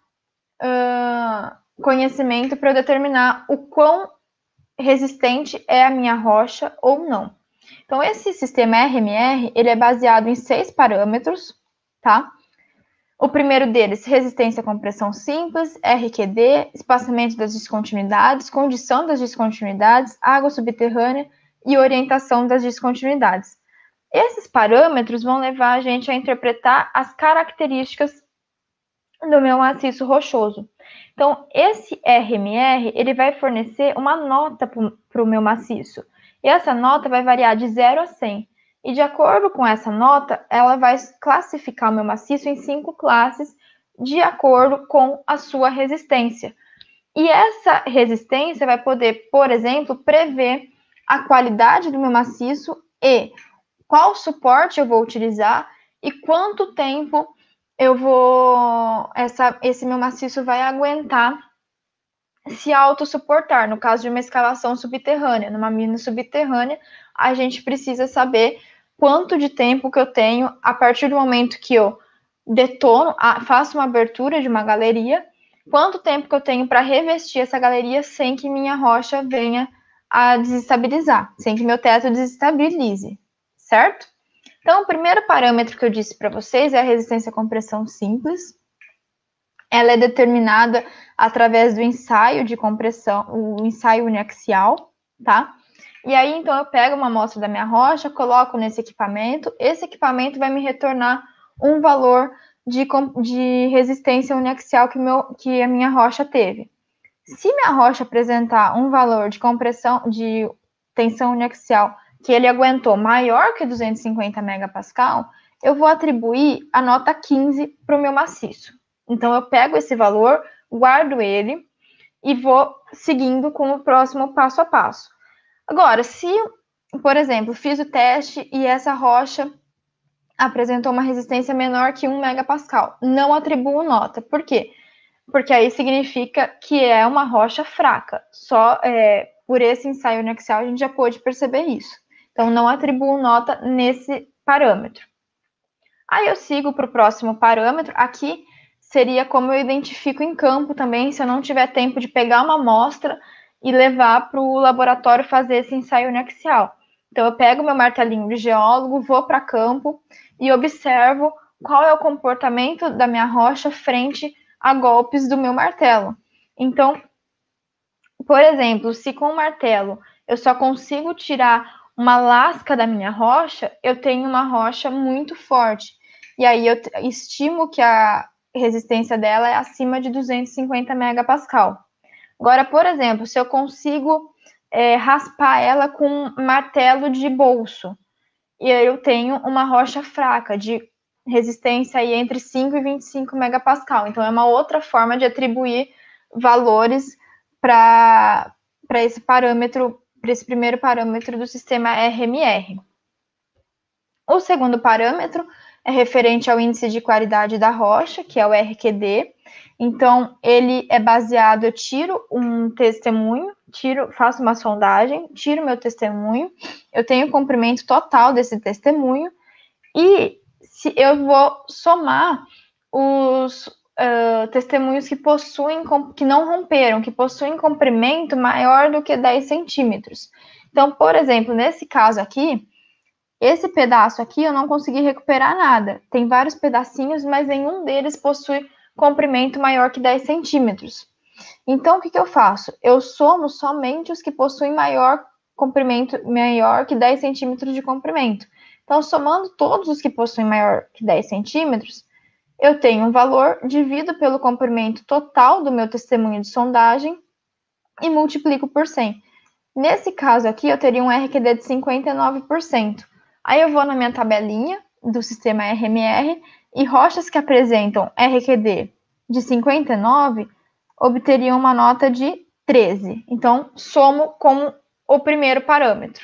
uh, conhecimento para eu determinar o quão resistente é a minha rocha ou não. Então, esse sistema R M R, ele é baseado em seis parâmetros, tá? O primeiro deles, resistência à compressão simples, R Q D, espaçamento das descontinuidades, condição das descontinuidades, água subterrânea e orientação das descontinuidades. Esses parâmetros vão levar a gente a interpretar as características do meu maciço rochoso. Então, esse R M R, ele vai fornecer uma nota para o meu maciço. E essa nota vai variar de zero a cem. E de acordo com essa nota, ela vai classificar o meu maciço em cinco classes de acordo com a sua resistência. E essa resistência vai poder, por exemplo, prever a qualidade do meu maciço e qual suporte eu vou utilizar e quanto tempo eu vou, essa, esse meu maciço vai aguentar se autossuportar. No caso de uma escavação subterrânea, numa mina subterrânea, a gente precisa saber quanto de tempo que eu tenho a partir do momento que eu detono, faço uma abertura de uma galeria, quanto tempo que eu tenho para revestir essa galeria sem que minha rocha venha a desestabilizar, sem que meu teto desestabilize, certo? Então, o primeiro parâmetro que eu disse para vocês é a resistência à compressão simples. Ela é determinada através do ensaio de compressão, o ensaio uniaxial, tá? E aí, então, eu pego uma amostra da minha rocha, coloco nesse equipamento, esse equipamento vai me retornar um valor de, de resistência uniaxial que, meu, que a minha rocha teve. Se minha rocha apresentar um valor de compressão, de tensão uniaxial que ele aguentou maior que duzentos e cinquenta megapascal, eu vou atribuir a nota quinze para o meu maciço. Então, eu pego esse valor, guardo ele e vou seguindo com o próximo passo a passo. Agora, se, por exemplo, fiz o teste e essa rocha apresentou uma resistência menor que um megapascal, não atribuo nota. Por quê? Porque aí significa que é uma rocha fraca. Só é, por esse ensaio no Excel a gente já pôde perceber isso. Então, não atribuo nota nesse parâmetro. Aí eu sigo para o próximo parâmetro. Aqui seria como eu identifico em campo também, se eu não tiver tempo de pegar uma amostra e levar para o laboratório fazer esse ensaio no Excel. Então, eu pego meu martelinho de geólogo, vou para campo e observo qual é o comportamento da minha rocha frente a golpes do meu martelo. Então, por exemplo, se com o martelo eu só consigo tirar uma lasca da minha rocha, eu tenho uma rocha muito forte. E aí eu estimo que a resistência dela é acima de duzentos e cinquenta megapascal. Agora, por exemplo, se eu consigo é, raspar ela com um martelo de bolso, e aí eu tenho uma rocha fraca, de resistência aí entre cinco e vinte e cinco megapascal. Então, é uma outra forma de atribuir valores para esse parâmetro, para esse primeiro parâmetro do sistema R M R. O segundo parâmetro é referente ao índice de qualidade da rocha, que é o R Q D. Então, ele é baseado, eu tiro um testemunho, tiro, faço uma sondagem, tiro meu testemunho, eu tenho o comprimento total desse testemunho, e se eu vou somar os uh, testemunhos que possuem, que não romperam, que possuem comprimento maior do que dez centímetros. Então, por exemplo, nesse caso aqui, esse pedaço aqui eu não consegui recuperar nada. Tem vários pedacinhos, mas nenhum deles possui comprimento maior que dez centímetros. Então, o que, que eu faço? Eu somo somente os que possuem maior comprimento, maior que dez centímetros de comprimento. Então, somando todos os que possuem maior que dez centímetros, eu tenho um valor, divido pelo comprimento total do meu testemunho de sondagem e multiplico por cem. Nesse caso aqui, eu teria um R Q D de cinquenta e nove por cento. Aí eu vou na minha tabelinha do sistema R M R e rochas que apresentam R Q D de cinquenta e nove obteriam uma nota de treze. Então, somo com o primeiro parâmetro.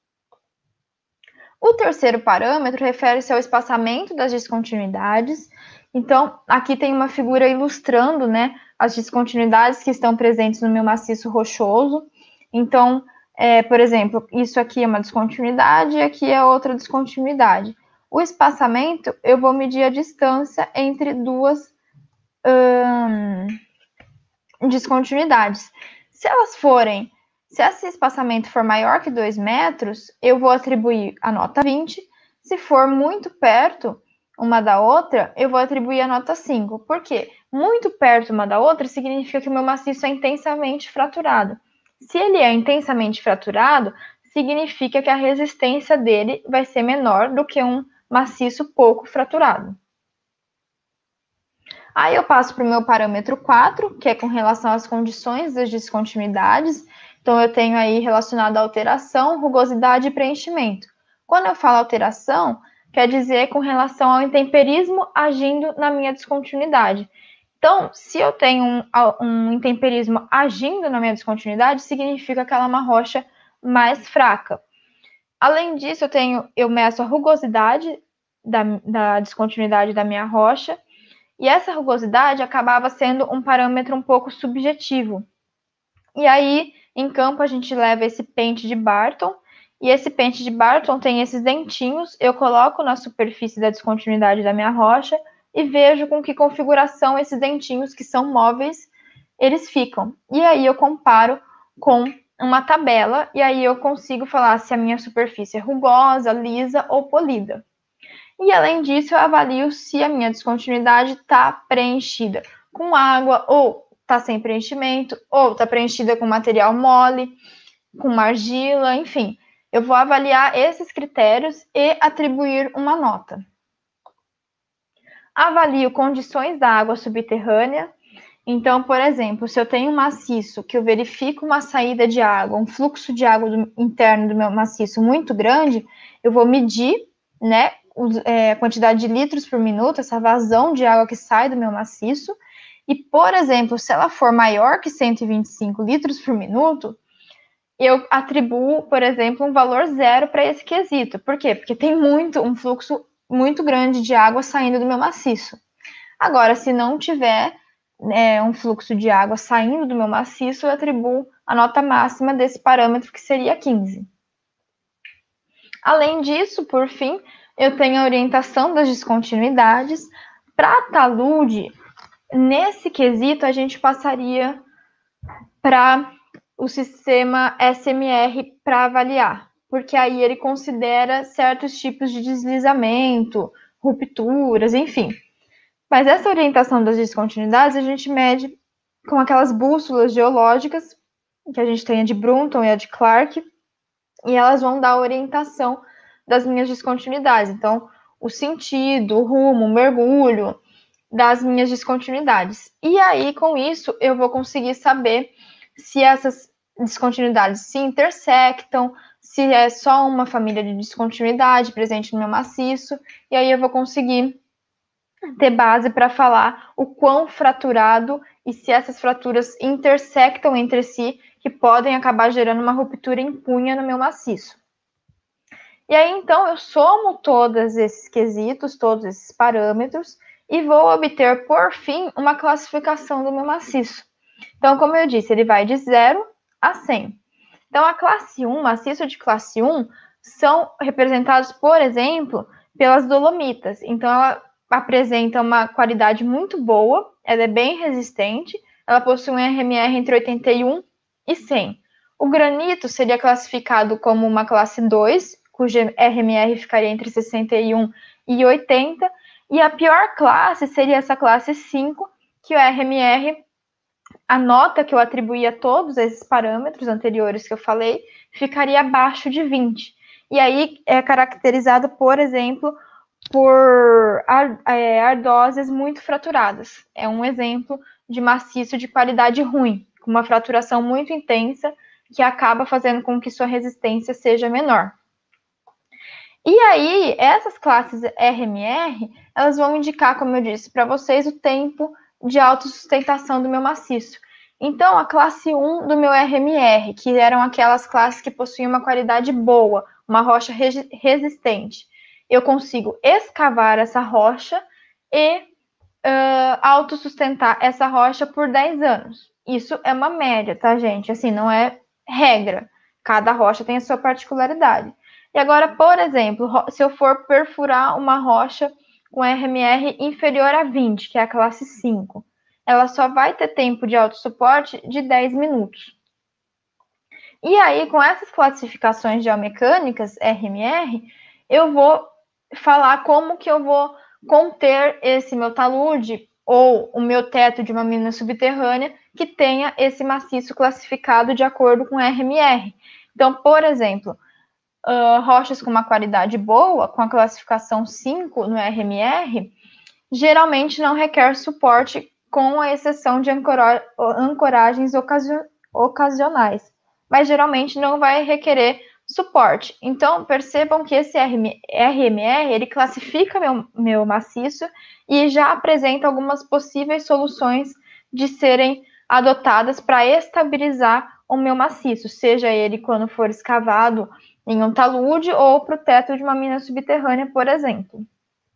O terceiro parâmetro refere-se ao espaçamento das descontinuidades. Então, aqui tem uma figura ilustrando, né, as descontinuidades que estão presentes no meu maciço rochoso. Então, é, por exemplo, isso aqui é uma descontinuidade e aqui é outra descontinuidade. O espaçamento, eu vou medir a distância entre duas hum, descontinuidades. Se elas forem, se esse espaçamento for maior que dois metros, eu vou atribuir a nota vinte. Se for muito perto uma da outra, eu vou atribuir a nota cinco. Por quê? Muito perto uma da outra significa que o meu maciço é intensamente fraturado. Se ele é intensamente fraturado, significa que a resistência dele vai ser menor do que um maciço pouco fraturado. Aí eu passo para o meu parâmetro quatro, que é com relação às condições das descontinuidades. Então, eu tenho aí relacionado a alteração, rugosidade e preenchimento. Quando eu falo alteração, quer dizer com relação ao intemperismo agindo na minha descontinuidade. Então, se eu tenho um, um intemperismo agindo na minha descontinuidade, significa que ela é uma rocha mais fraca. Além disso, eu tenho, eu meço a rugosidade da, da descontinuidade da minha rocha, e essa rugosidade acabava sendo um parâmetro um pouco subjetivo. E aí, em campo, a gente leva esse pente de Barton, e esse pente de Barton tem esses dentinhos, eu coloco na superfície da descontinuidade da minha rocha e vejo com que configuração esses dentinhos, que são móveis, eles ficam. E aí eu comparo com uma tabela, e aí eu consigo falar se a minha superfície é rugosa, lisa ou polida. E além disso, eu avalio se a minha descontinuidade está preenchida com água, ou está sem preenchimento, ou está preenchida com material mole, com argila, enfim. Eu vou avaliar esses critérios e atribuir uma nota. Avalio condições da água subterrânea Então, por exemplo, se eu tenho um maciço que eu verifico uma saída de água, um fluxo de água do, interno do meu maciço muito grande, eu vou medir, né, é, a quantidade de litros por minuto, essa vazão de água que sai do meu maciço, e, por exemplo, se ela for maior que cento e vinte e cinco litros por minuto, eu atribuo, por exemplo, um valor zero para esse quesito. Por quê? Porque tem muito, um fluxo muito grande de água saindo do meu maciço. Agora, se não tiver é, um fluxo de água saindo do meu maciço, eu atribuo a nota máxima desse parâmetro, que seria quinze. Além disso, por fim, eu tenho a orientação das descontinuidades. Para talude, nesse quesito, a gente passaria para o sistema S M R para avaliar, porque aí ele considera certos tipos de deslizamento, rupturas, enfim. Mas essa orientação das descontinuidades a gente mede com aquelas bússolas geológicas, que a gente tem a de Brunton e a de Clark, e elas vão dar a orientação das minhas descontinuidades. Então, o sentido, o rumo, o mergulho das minhas descontinuidades. E aí, com isso, eu vou conseguir saber se essas descontinuidades se intersectam, se é só uma família de descontinuidade presente no meu maciço, e aí eu vou conseguir ter base para falar o quão fraturado e se essas fraturas intersectam entre si, que podem acabar gerando uma ruptura em punha no meu maciço. E aí, então, eu somo todos esses quesitos, todos esses parâmetros, e vou obter, por fim, uma classificação do meu maciço. Então, como eu disse, ele vai de zero a cem. Então, a classe um, maciço de classe um, são representados, por exemplo, pelas dolomitas. Então, ela apresenta uma qualidade muito boa, ela é bem resistente, ela possui um R M R entre oitenta e um e cem. O granito seria classificado como uma classe dois, cujo R M R ficaria entre sessenta e um e oitenta, e a pior classe seria essa classe cinco, que o R M R, a nota que eu atribuía a todos esses parâmetros anteriores que eu falei, ficaria abaixo de vinte. E aí é caracterizado, por exemplo, por ardósias muito fraturadas. É um exemplo de maciço de qualidade ruim, com uma fraturação muito intensa, que acaba fazendo com que sua resistência seja menor. E aí, essas classes R M R, elas vão indicar, como eu disse para vocês, o tempo de autossustentação do meu maciço. Então, a classe um do meu R M R, que eram aquelas classes que possuíam uma qualidade boa, uma rocha resistente, eu consigo escavar essa rocha e uh, autossustentar essa rocha por dez anos. Isso é uma média, tá, gente? Assim, não é regra. Cada rocha tem a sua particularidade. E agora, por exemplo, se eu for perfurar uma rocha com R M R inferior a vinte, que é a classe cinco, ela só vai ter tempo de autossuporte de dez minutos. E aí, com essas classificações geomecânicas, R M R, eu vou falar como que eu vou conter esse meu talude ou o meu teto de uma mina subterrânea que tenha esse maciço classificado de acordo com R M R. Então, por exemplo, Uh, rochas com uma qualidade boa, com a classificação cinco no R M R, geralmente não requer suporte, com a exceção de ancora ancoragens ocasio ocasionais, mas geralmente não vai requerer suporte. Então, percebam que esse R M R, ele classifica meu, meu maciço e já apresenta algumas possíveis soluções de serem adotadas para estabilizar o meu maciço, seja ele quando for escavado em um talude ou para o teto de uma mina subterrânea, por exemplo.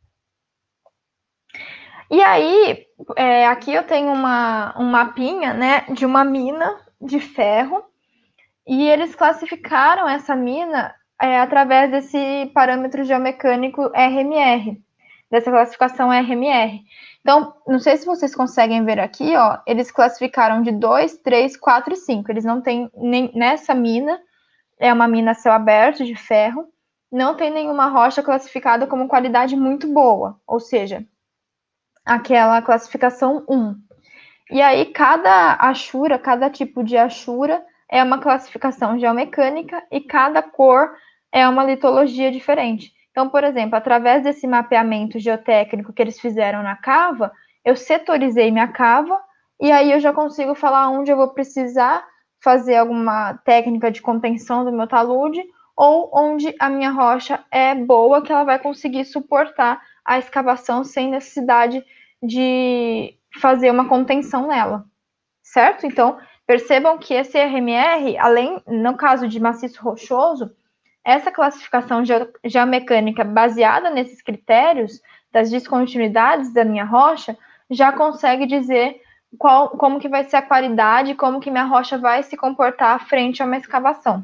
E aí, é, aqui eu tenho uma, um mapinha, né, de uma mina de ferro, e eles classificaram essa mina é, através desse parâmetro geomecânico R M R, dessa classificação R M R. Então, não sei se vocês conseguem ver aqui, ó, eles classificaram de dois, três, quatro e cinco. Eles não têm nem nessa mina, é uma mina a céu aberto de ferro, não tem nenhuma rocha classificada como qualidade muito boa, ou seja, aquela classificação um. E aí, cada achura, cada tipo de achura é uma classificação geomecânica e cada cor é uma litologia diferente. Então, por exemplo, através desse mapeamento geotécnico que eles fizeram na cava, eu setorizei minha cava e aí eu já consigo falar onde eu vou precisar fazer alguma técnica de contenção do meu talude, ou onde a minha rocha é boa, que ela vai conseguir suportar a escavação sem necessidade de fazer uma contenção nela, certo? Então, percebam que esse R M R, além, no caso de maciço rochoso, essa classificação geomecânica baseada nesses critérios das descontinuidades da minha rocha já consegue dizer qual, como que vai ser a qualidade, como que minha rocha vai se comportar frente a uma escavação.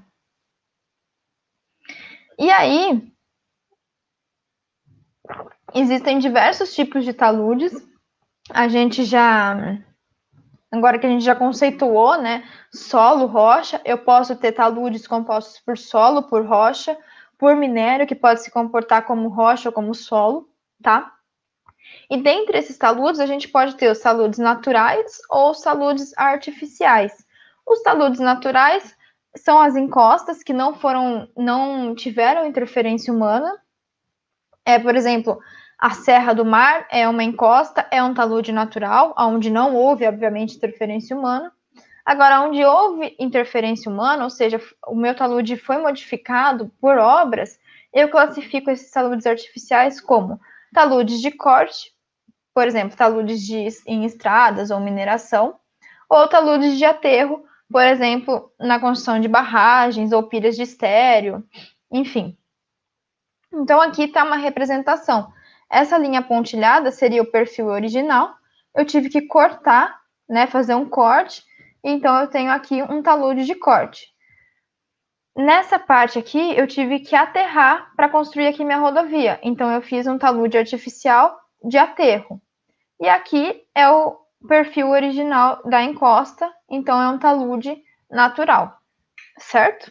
E aí, existem diversos tipos de taludes. A gente já, agora que a gente já conceituou, né, solo, rocha, eu posso ter taludes compostos por solo, por rocha, por minério, que pode se comportar como rocha ou como solo, tá? E dentre esses taludes, a gente pode ter os taludes naturais ou os taludes artificiais. Os taludes naturais são as encostas que não foram, não tiveram interferência humana. É, por exemplo, a Serra do Mar é uma encosta, é um talude natural, onde não houve, obviamente, interferência humana. Agora, onde houve interferência humana, ou seja, o meu talude foi modificado por obras, eu classifico esses taludes artificiais como taludes de corte, por exemplo, taludes de, em estradas ou mineração, ou taludes de aterro, por exemplo, na construção de barragens ou pilhas de estéreo, enfim. Então, aqui está uma representação. Essa linha pontilhada seria o perfil original. Eu tive que cortar, né, fazer um corte. Então, eu tenho aqui um talude de corte. Nessa parte aqui, eu tive que aterrar para construir aqui minha rodovia. Então, eu fiz um talude artificial de aterro. E aqui é o perfil original da encosta. Então, é um talude natural, certo?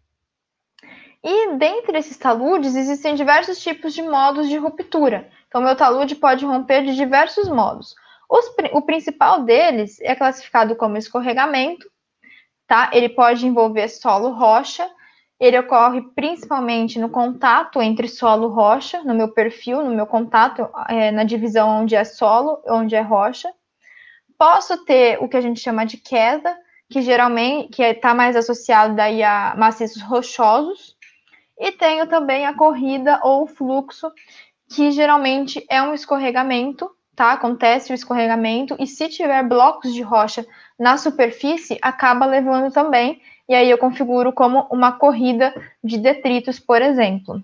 E dentre esses taludes, existem diversos tipos de modos de ruptura. Então, meu talude pode romper de diversos modos. Os, o principal deles é classificado como escorregamento, tá? Ele pode envolver solo-rocha. Ele ocorre principalmente no contato entre solo e rocha, no meu perfil, no meu contato, é, na divisão onde é solo e onde é rocha. Posso ter o que a gente chama de queda, que geralmente que está mais associado daí a maciços rochosos. E tenho também a corrida ou fluxo, que geralmente é um escorregamento, tá? Acontece o escorregamento, e se tiver blocos de rocha na superfície, acaba levando também, e aí eu configuro como uma corrida de detritos, por exemplo.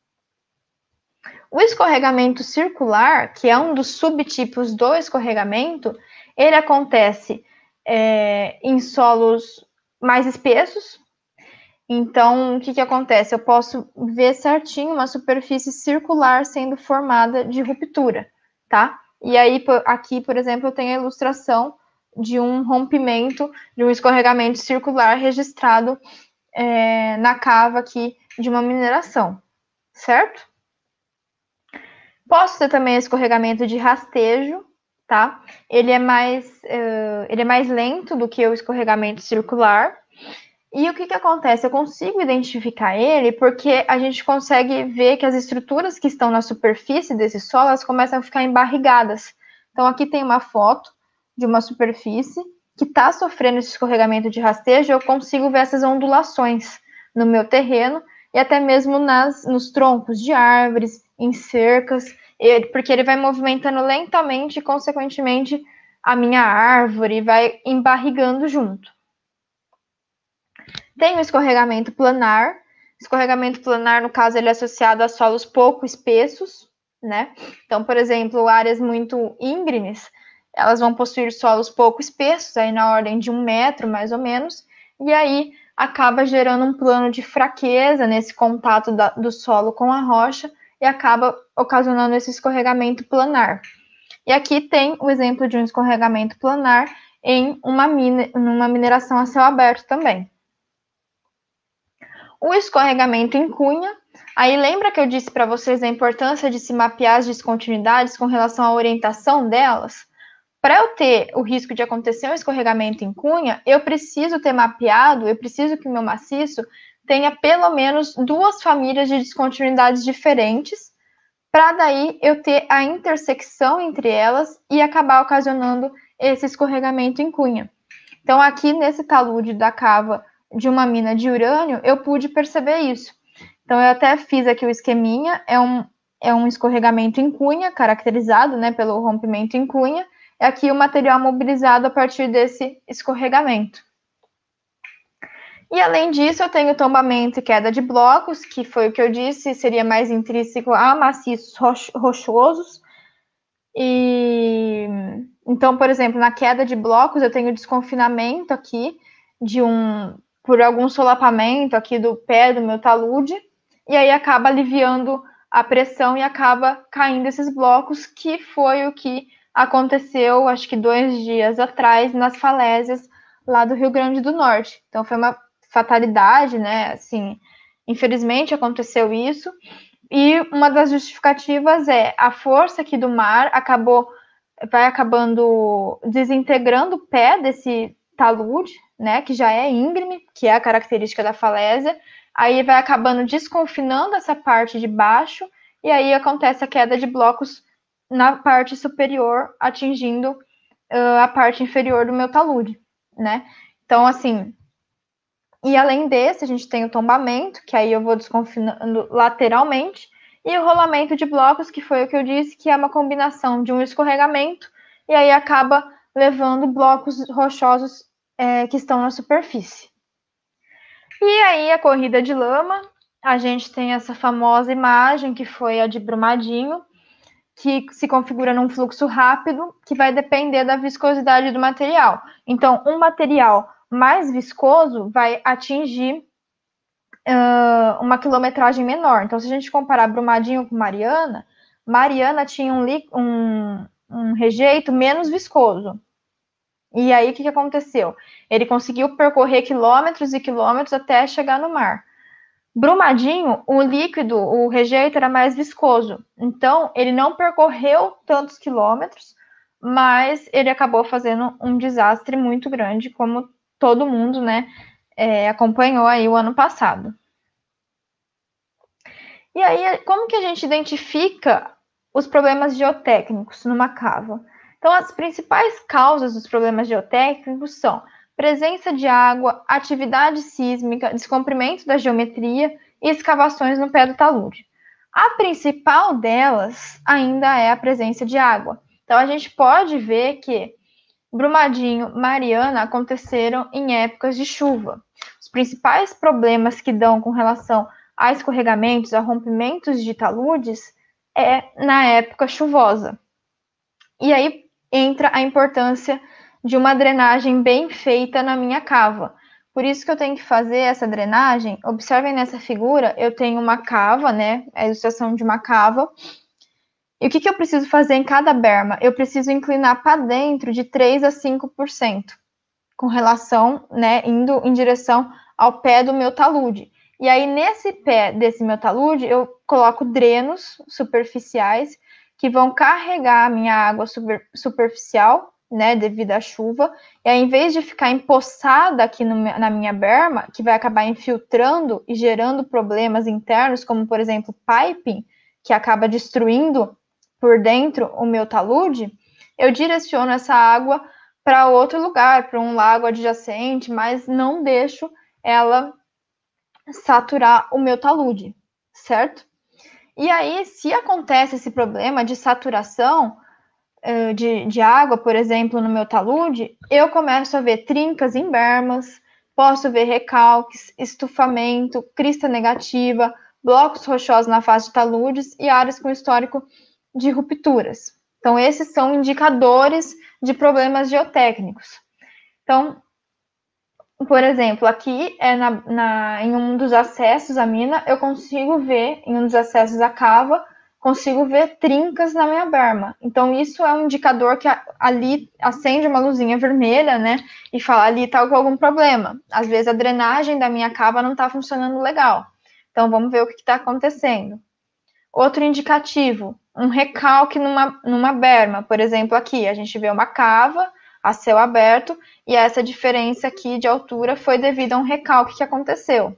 O escorregamento circular, que é um dos subtipos do escorregamento, ele acontece é, em solos mais espessos. Então, o que, que acontece? Eu posso ver certinho uma superfície circular sendo formada de ruptura, tá? E aí, aqui, por exemplo, eu tenho a ilustração de um rompimento, de um escorregamento circular registrado é, na cava aqui de uma mineração, certo? Posso ter também escorregamento de rastejo, tá? Ele é mais, uh, ele é mais lento do que o escorregamento circular. E o que, que acontece? Eu consigo identificar ele porque a gente consegue ver que as estruturas que estão na superfície desse solo, elas começam a ficar embarrigadas. Então, aqui tem uma foto de uma superfície que está sofrendo esse escorregamento de rastejo. Eu consigo ver essas ondulações no meu terreno e até mesmo nas, nos troncos de árvores, em cercas, porque ele vai movimentando lentamente e, consequentemente, a minha árvore vai embarrigando junto. Tem o escorregamento planar. Escorregamento planar, no caso, ele é associado a solos pouco espessos, né? Então, por exemplo, áreas muito íngremes, elas vão possuir solos pouco espessos, aí na ordem de um metro, mais ou menos, e aí acaba gerando um plano de fraqueza nesse contato da, do solo com a rocha e acaba ocasionando esse escorregamento planar. E aqui tem o exemplo de um escorregamento planar em uma, mina, numa mineração a céu aberto também. O escorregamento em cunha, aí lembra que eu disse para vocês a importância de se mapear as descontinuidades com relação à orientação delas? Para eu ter o risco de acontecer um escorregamento em cunha, eu preciso ter mapeado, eu preciso que o meu maciço tenha pelo menos duas famílias de descontinuidades diferentes, para daí eu ter a intersecção entre elas e acabar ocasionando esse escorregamento em cunha. Então, aqui nesse talude da cava de uma mina de urânio, eu pude perceber isso. Então, eu até fiz aqui o esqueminha, é um, é um escorregamento em cunha, caracterizado, né, pelo rompimento em cunha, é aqui o material mobilizado a partir desse escorregamento. E, além disso, eu tenho tombamento e queda de blocos, que foi o que eu disse, seria mais intrínseco a maciços rochosos. E então, por exemplo, na queda de blocos, eu tenho desconfinamento aqui de um por algum solapamento aqui do pé do meu talude, e aí acaba aliviando a pressão e acaba caindo esses blocos, que foi o que aconteceu, acho que dois dias atrás, nas falésias lá do Rio Grande do Norte. Então, foi uma fatalidade, né? Assim, infelizmente aconteceu isso. E uma das justificativas é a força aqui do mar acabou, vai acabando desintegrando o pé desse talude, né, que já é íngreme, que é a característica da falésia, aí vai acabando desconfinando essa parte de baixo, e aí acontece a queda de blocos na parte superior, atingindo uh, a parte inferior do meu talude, né. Então, assim, e além desse, a gente tem o tombamento, que aí eu vou desconfinando lateralmente, e o rolamento de blocos, que foi o que eu disse, que é uma combinação de um escorregamento, e aí acaba levando blocos rochosos é, que estão na superfície. E aí a corrida de lama, a gente tem essa famosa imagem, que foi a de Brumadinho, que se configura num fluxo rápido, que vai depender da viscosidade do material. Então, um material mais viscoso vai atingir uh, uma quilometragem menor. Então, se a gente comparar Brumadinho com Mariana, Mariana tinha um, um, um rejeito menos viscoso. E aí, o que, que aconteceu? Ele conseguiu percorrer quilômetros e quilômetros até chegar no mar. Brumadinho, o líquido, o rejeito era mais viscoso. Então, ele não percorreu tantos quilômetros, mas ele acabou fazendo um desastre muito grande, como todo mundo, né, é, acompanhou aí o ano passado. E aí, como que a gente identifica os problemas geotécnicos numa cava? Então, as principais causas dos problemas geotécnicos são presença de água, atividade sísmica, descomprimento da geometria e escavações no pé do talude. A principal delas ainda é a presença de água. Então, a gente pode ver que Brumadinho, Mariana aconteceram em épocas de chuva. Os principais problemas que dão com relação a escorregamentos, a rompimentos de taludes, é na época chuvosa. E aí entra a importância de uma drenagem bem feita na minha cava. Por isso que eu tenho que fazer essa drenagem. Observem nessa figura, eu tenho uma cava, né? A ilustração de uma cava. E o que, que eu preciso fazer em cada berma? Eu preciso inclinar para dentro de três a cinco por cento, com relação, né, indo em direção ao pé do meu talude. E aí, nesse pé desse meu talude, eu coloco drenos superficiais que vão carregar a minha água super, superficial, né, devido à chuva. E aí, em vez de ficar empoçada aqui no, na minha berma, que vai acabar infiltrando e gerando problemas internos, como, por exemplo, piping, que acaba destruindo por dentro o meu talude, eu direciono essa água para outro lugar, para um lago adjacente, mas não deixo ela saturar o meu talude, certo? E aí, se acontece esse problema de saturação uh, de, de água, por exemplo, no meu talude, eu começo a ver trincas em bermas, posso ver recalques, estufamento, crista negativa, blocos rochosos na face de taludes e áreas com histórico de rupturas. Então, esses são indicadores de problemas geotécnicos. Então, por exemplo, aqui é na, na, em um dos acessos à mina, eu consigo ver, em um dos acessos à cava, consigo ver trincas na minha berma. Então, isso é um indicador que ali acende uma luzinha vermelha, né? E fala, ali está com algum problema. Às vezes, a drenagem da minha cava não está funcionando legal. Então, vamos ver o que está acontecendo. Outro indicativo, um recalque numa, numa berma. Por exemplo, aqui, a gente vê uma cava a céu aberto, e essa diferença aqui de altura foi devido a um recalque que aconteceu.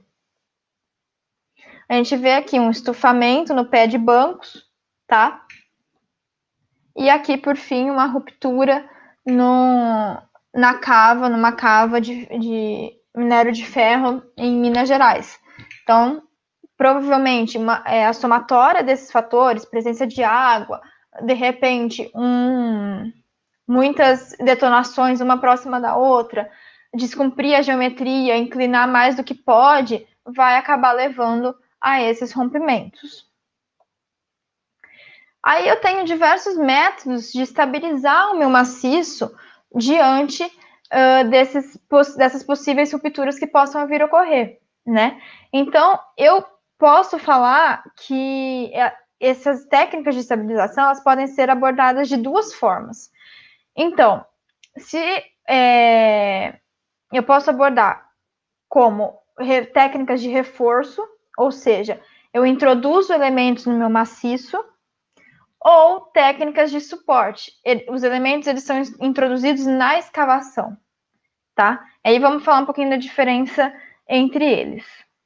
A gente vê aqui um estufamento no pé de bancos, tá? E aqui, por fim, uma ruptura no, na cava, numa cava de, de minério de ferro em Minas Gerais. Então, provavelmente, uma, é, a somatória desses fatores, presença de água, de repente, um, muitas detonações uma próxima da outra, descumprir a geometria, inclinar mais do que pode, vai acabar levando a esses rompimentos. Aí eu tenho diversos métodos de estabilizar o meu maciço diante uh, desses, dessas possíveis rupturas que possam vir a ocorrer, né? Então, eu posso falar que essas técnicas de estabilização, elas podem ser abordadas de duas formas. Então, se é, eu posso abordar como técnicas de reforço, ou seja, eu introduzo elementos no meu maciço, ou técnicas de suporte. Os elementos eles são introduzidos na escavação, tá? Aí vamos falar um pouquinho da diferença entre eles.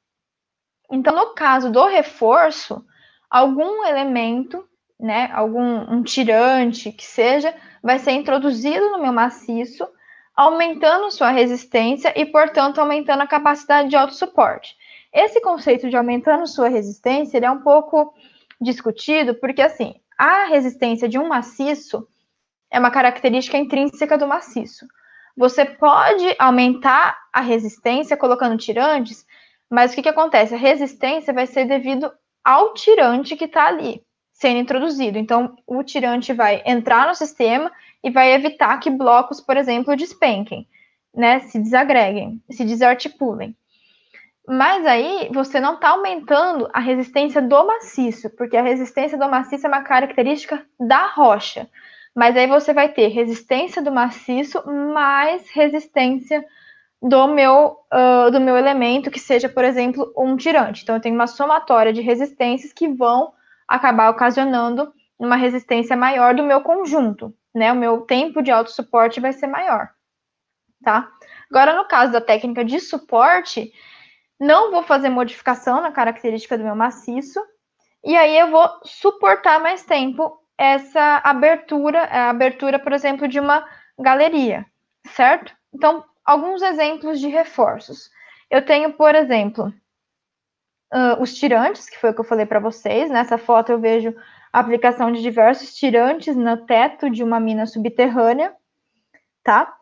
Então, no caso do reforço, algum elemento, né, algum um tirante que seja, vai ser introduzido no meu maciço, aumentando sua resistência e, portanto, aumentando a capacidade de autossuporte. Esse conceito de aumentando sua resistência, ele é um pouco discutido, porque, assim, a resistência de um maciço é uma característica intrínseca do maciço. Você pode aumentar a resistência colocando tirantes, mas o que, que acontece? A resistência vai ser devido ao tirante que está ali sendo introduzido. Então, o tirante vai entrar no sistema e vai evitar que blocos, por exemplo, despenquem, né, se desagreguem, se desarticulem. Mas aí você não está aumentando a resistência do maciço, porque a resistência do maciço é uma característica da rocha. Mas aí você vai ter resistência do maciço mais resistência do meu, uh, do meu elemento, que seja, por exemplo, um tirante. Então, eu tenho uma somatória de resistências que vão acabar ocasionando uma resistência maior do meu conjunto, né? O meu tempo de autossuporte vai ser maior, tá? Agora, no caso da técnica de suporte, não vou fazer modificação na característica do meu maciço, e aí eu vou suportar mais tempo essa abertura, a abertura, por exemplo, de uma galeria, certo? Então, alguns exemplos de reforços. Eu tenho, por exemplo, uh, os tirantes, que foi o que eu falei para vocês. Nessa foto eu vejo a aplicação de diversos tirantes no teto de uma mina subterrânea, tá?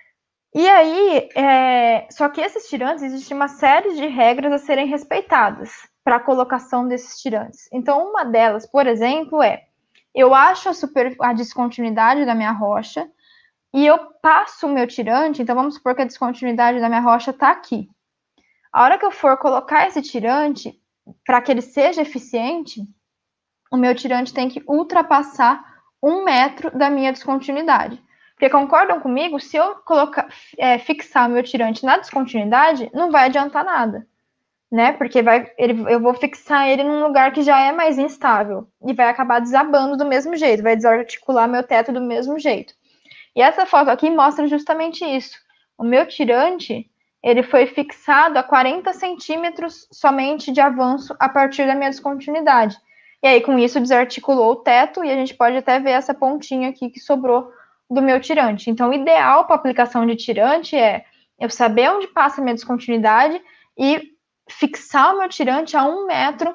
E aí, é... só que esses tirantes, existe uma série de regras a serem respeitadas para a colocação desses tirantes. Então, uma delas, por exemplo, é: eu acho a, super... a descontinuidade da minha rocha e eu passo o meu tirante. Então, vamos supor que a descontinuidade da minha rocha está aqui. A hora que eu for colocar esse tirante, para que ele seja eficiente, o meu tirante tem que ultrapassar um metro da minha descontinuidade. Porque concordam comigo, se eu colocar, é, fixar o meu tirante na descontinuidade, não vai adiantar nada, né? Porque vai, ele, eu vou fixar ele num lugar que já é mais instável e vai acabar desabando do mesmo jeito, vai desarticular meu teto do mesmo jeito. E essa foto aqui mostra justamente isso. O meu tirante, ele foi fixado a quarenta centímetros somente de avanço a partir da minha descontinuidade. E aí, com isso, desarticulou o teto e a gente pode até ver essa pontinha aqui que sobrou do meu tirante. Então, o ideal para aplicação de tirante é eu saber onde passa a minha descontinuidade e fixar o meu tirante a um metro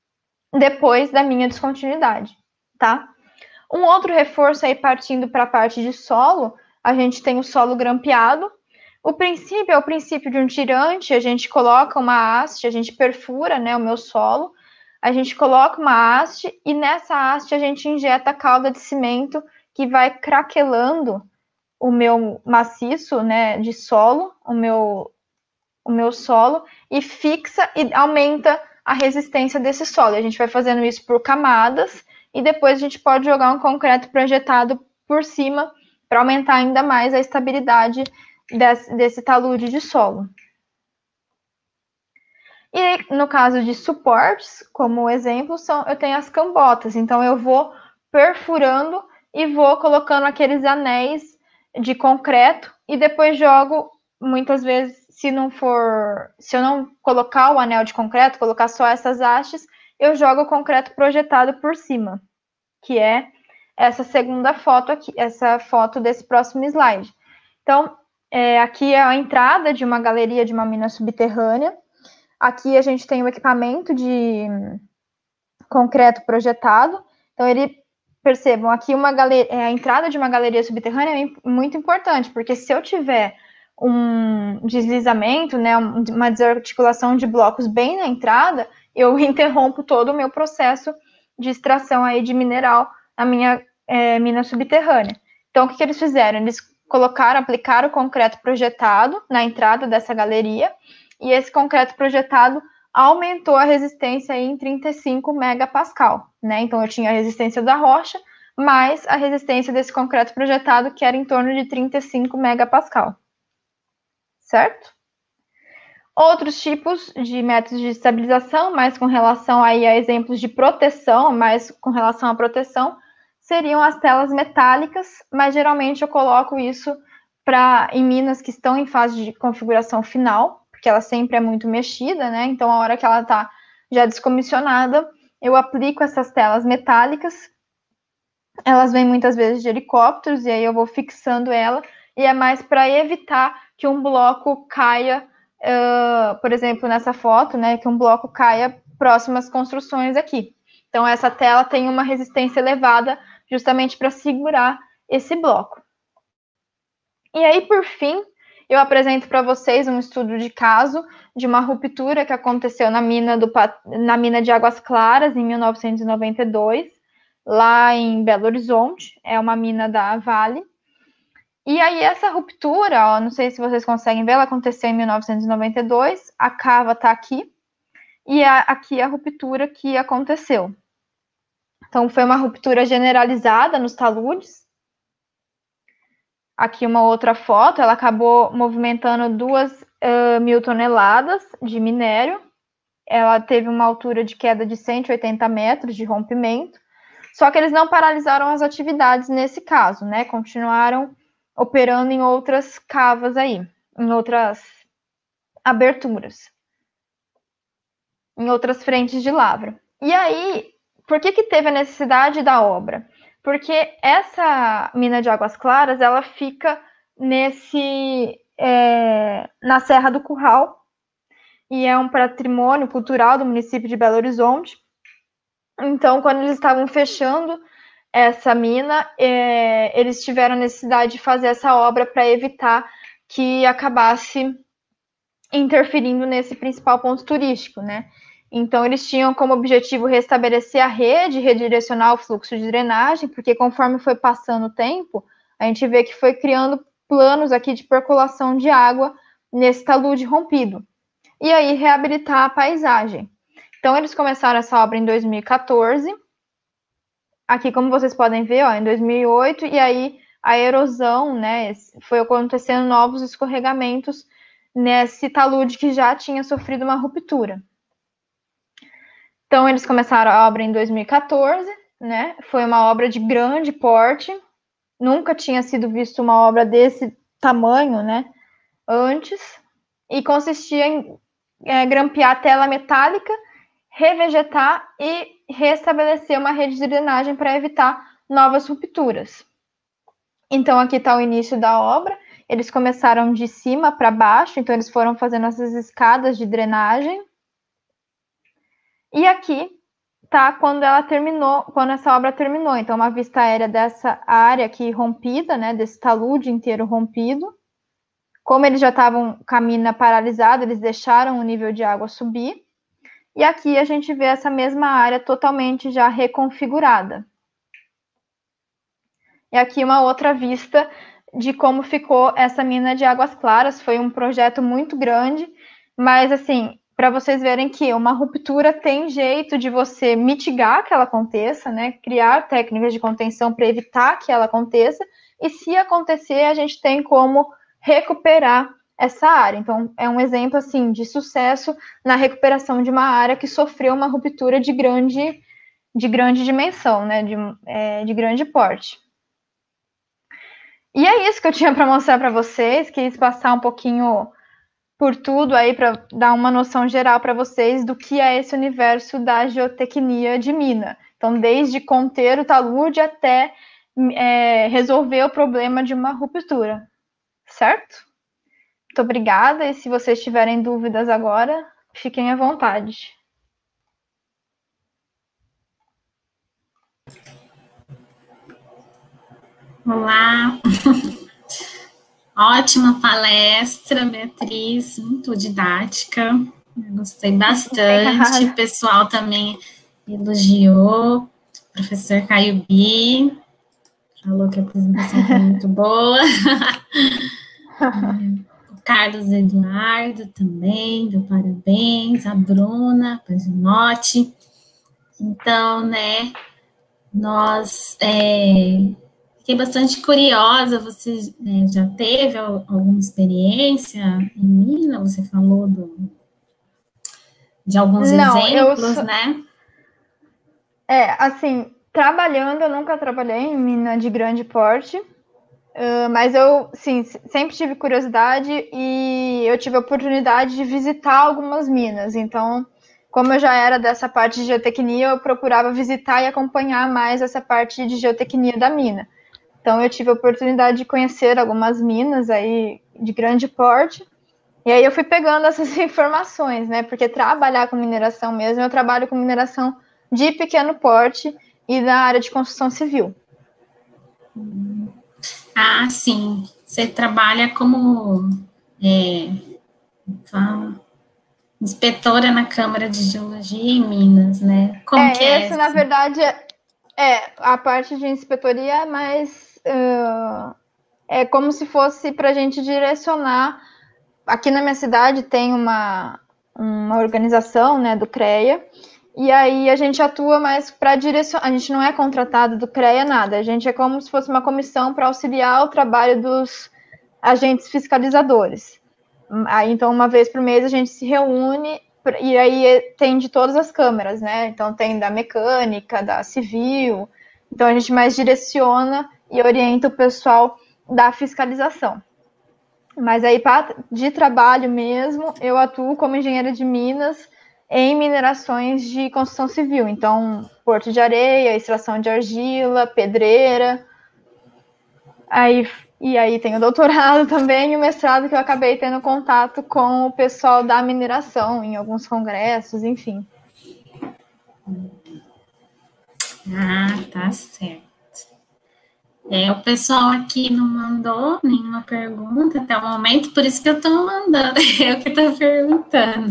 depois da minha descontinuidade, tá? Um outro reforço aí, partindo para a parte de solo, a gente tem o solo grampeado. O princípio é o princípio de um tirante, a gente coloca uma haste, a gente perfura, né, o meu solo, a gente coloca uma haste e nessa haste a gente injeta a calda de cimento que vai craquelando o meu maciço, né, de solo, o meu, o meu solo, e fixa e aumenta a resistência desse solo. A gente vai fazendo isso por camadas e depois a gente pode jogar um concreto projetado por cima para aumentar ainda mais a estabilidade desse, desse talude de solo. E no caso de suportes, como exemplo, são, eu tenho as cambotas. Então, eu vou perfurando e vou colocando aqueles anéis de concreto e depois jogo, muitas vezes, se não for, se eu não colocar o anel de concreto, colocar só essas hastes, eu jogo o concreto projetado por cima, que é essa segunda foto aqui, essa foto desse próximo slide. Então, é, aqui é a entrada de uma galeria de uma mina subterrânea. Aqui a gente tem o equipamento de concreto projetado. Então, ele, percebam, aqui uma galeria, a entrada de uma galeria subterrânea é muito importante, porque se eu tiver um deslizamento, né, uma desarticulação de blocos bem na entrada, eu interrompo todo o meu processo de extração aí de mineral na minha é, mina subterrânea. Então, o que, que eles fizeram? Eles colocaram, aplicaram o concreto projetado na entrada dessa galeria, e esse concreto projetado aumentou a resistência em trinta e cinco megapascal, né? Então, eu tinha a resistência da rocha, mais a resistência desse concreto projetado, que era em torno de trinta e cinco megapascal. Certo? Outros tipos de métodos de estabilização, mais com relação aí a exemplos de proteção, mais com relação à proteção, seriam as telas metálicas, mas geralmente eu coloco isso para em minas que estão em fase de configuração final, porque ela sempre é muito mexida, né? Então, a hora que ela está já descomissionada, eu aplico essas telas metálicas. Elas vêm muitas vezes de helicópteros, e aí eu vou fixando ela, e é mais para evitar que um bloco caia, uh, por exemplo, nessa foto, né, que um bloco caia próximo às construções aqui. Então, essa tela tem uma resistência elevada justamente para segurar esse bloco. E aí, por fim, eu apresento para vocês um estudo de caso de uma ruptura que aconteceu na mina, do, na mina de Águas Claras, em mil novecentos e noventa e dois, lá em Belo Horizonte, é uma mina da Vale. E aí essa ruptura, ó, não sei se vocês conseguem ver, ela aconteceu em mil novecentos e noventa e dois, a cava está aqui, e a, aqui a ruptura que aconteceu. Então, foi uma ruptura generalizada nos taludes. Aqui uma outra foto, ela acabou movimentando duas uh, mil toneladas de minério. Ela teve uma altura de queda de cento e oitenta metros de rompimento. Só que eles não paralisaram as atividades nesse caso, né? Continuaram operando em outras cavas aí, em outras aberturas, em outras frentes de lavra. E aí, por que que teve a necessidade da obra? Porque essa mina de Águas Claras, ela fica nesse, é, na Serra do Curral, e é um patrimônio cultural do município de Belo Horizonte. Então, quando eles estavam fechando essa mina, é, eles tiveram necessidade de fazer essa obra para evitar que acabasse interferindo nesse principal ponto turístico, né? Então, eles tinham como objetivo restabelecer a rede, redirecionar o fluxo de drenagem, porque conforme foi passando o tempo, a gente vê que foi criando planos aqui de percolação de água nesse talude rompido. E aí, reabilitar a paisagem. Então, eles começaram essa obra em dois mil e quatorze. Aqui, como vocês podem ver, ó, em dois mil e oito, e aí a erosão, né, foi acontecendo novos escorregamentos nesse talude que já tinha sofrido uma ruptura. Então, eles começaram a obra em dois mil e quatorze, né, foi uma obra de grande porte, nunca tinha sido visto uma obra desse tamanho, né, antes, e consistia em é, grampear a tela metálica, revegetar e restabelecer uma rede de drenagem para evitar novas rupturas. Então, aqui está o início da obra. Eles começaram de cima para baixo, então eles foram fazendo essas escadas de drenagem. E aqui está quando ela terminou, quando essa obra terminou. Então, uma vista aérea dessa área aqui rompida, né, desse talude inteiro rompido. Como eles já estavam com a mina paralisada, eles deixaram o nível de água subir. E aqui a gente vê essa mesma área totalmente já reconfigurada. E aqui uma outra vista de como ficou essa mina de Águas Claras. Foi um projeto muito grande, mas assim, para vocês verem que uma ruptura tem jeito de você mitigar que ela aconteça, né? Criar técnicas de contenção para evitar que ela aconteça. E se acontecer, a gente tem como recuperar essa área. Então, é um exemplo, assim, de sucesso na recuperação de uma área que sofreu uma ruptura de grande, de grande dimensão, né, de, é, de grande porte. E é isso que eu tinha para mostrar para vocês, quis passar um pouquinho por tudo aí, para dar uma noção geral para vocês do que é esse universo da geotecnia de mina. Então, desde conter o talude até é, resolver o problema de uma ruptura, certo? Muito obrigada, e se vocês tiverem dúvidas agora, fiquem à vontade. Olá! Ótima palestra, Beatriz, muito didática, eu gostei bastante, o pessoal também elogiou, o professor Caio Bi falou que a apresentação foi muito boa, o Carlos Eduardo também deu parabéns, a Bruna Paginotti. Então, né, nós... É, fiquei bastante curiosa, você né, já teve alguma experiência em Minas? Você falou do, de alguns Não, exemplos, eu, né? É, assim, trabalhando, eu nunca trabalhei em mina de grande porte, uh, mas eu, sim, sempre tive curiosidade e eu tive a oportunidade de visitar algumas minas, então, como eu já era dessa parte de geotecnia, eu procurava visitar e acompanhar mais essa parte de geotecnia da mina. Então, eu tive a oportunidade de conhecer algumas minas aí de grande porte, e aí eu fui pegando essas informações, né? Porque trabalhar com mineração mesmo, eu trabalho com mineração de pequeno porte e na área de construção civil. Ah, sim. Você trabalha como é, fala, inspetora na Câmara de Geologia em Minas, né? Como é, que é? Esse, na verdade, é, é a parte de inspetoria, mas uh, é como se fosse para a gente direcionar. Aqui na minha cidade tem uma, uma organização, né, do CREA, e aí a gente atua mais para direcionar, a gente não é contratado do CREA nada, a gente é como se fosse uma comissão para auxiliar o trabalho dos agentes fiscalizadores. Aí, então, uma vez por mês a gente se reúne, e aí tem de todas as câmeras, né, então tem da mecânica, da civil, então a gente mais direciona e orienta o pessoal da fiscalização. Mas aí, de trabalho mesmo, eu atuo como engenheira de minas em minerações de construção civil. Então, porto de areia, extração de argila, pedreira. Aí, e aí tem o doutorado também e o mestrado, que eu acabei tendo contato com o pessoal da mineração em alguns congressos, enfim. Ah, tá certo. É, o pessoal aqui não mandou nenhuma pergunta até o momento, por isso que eu estou mandando, eu que estou perguntando.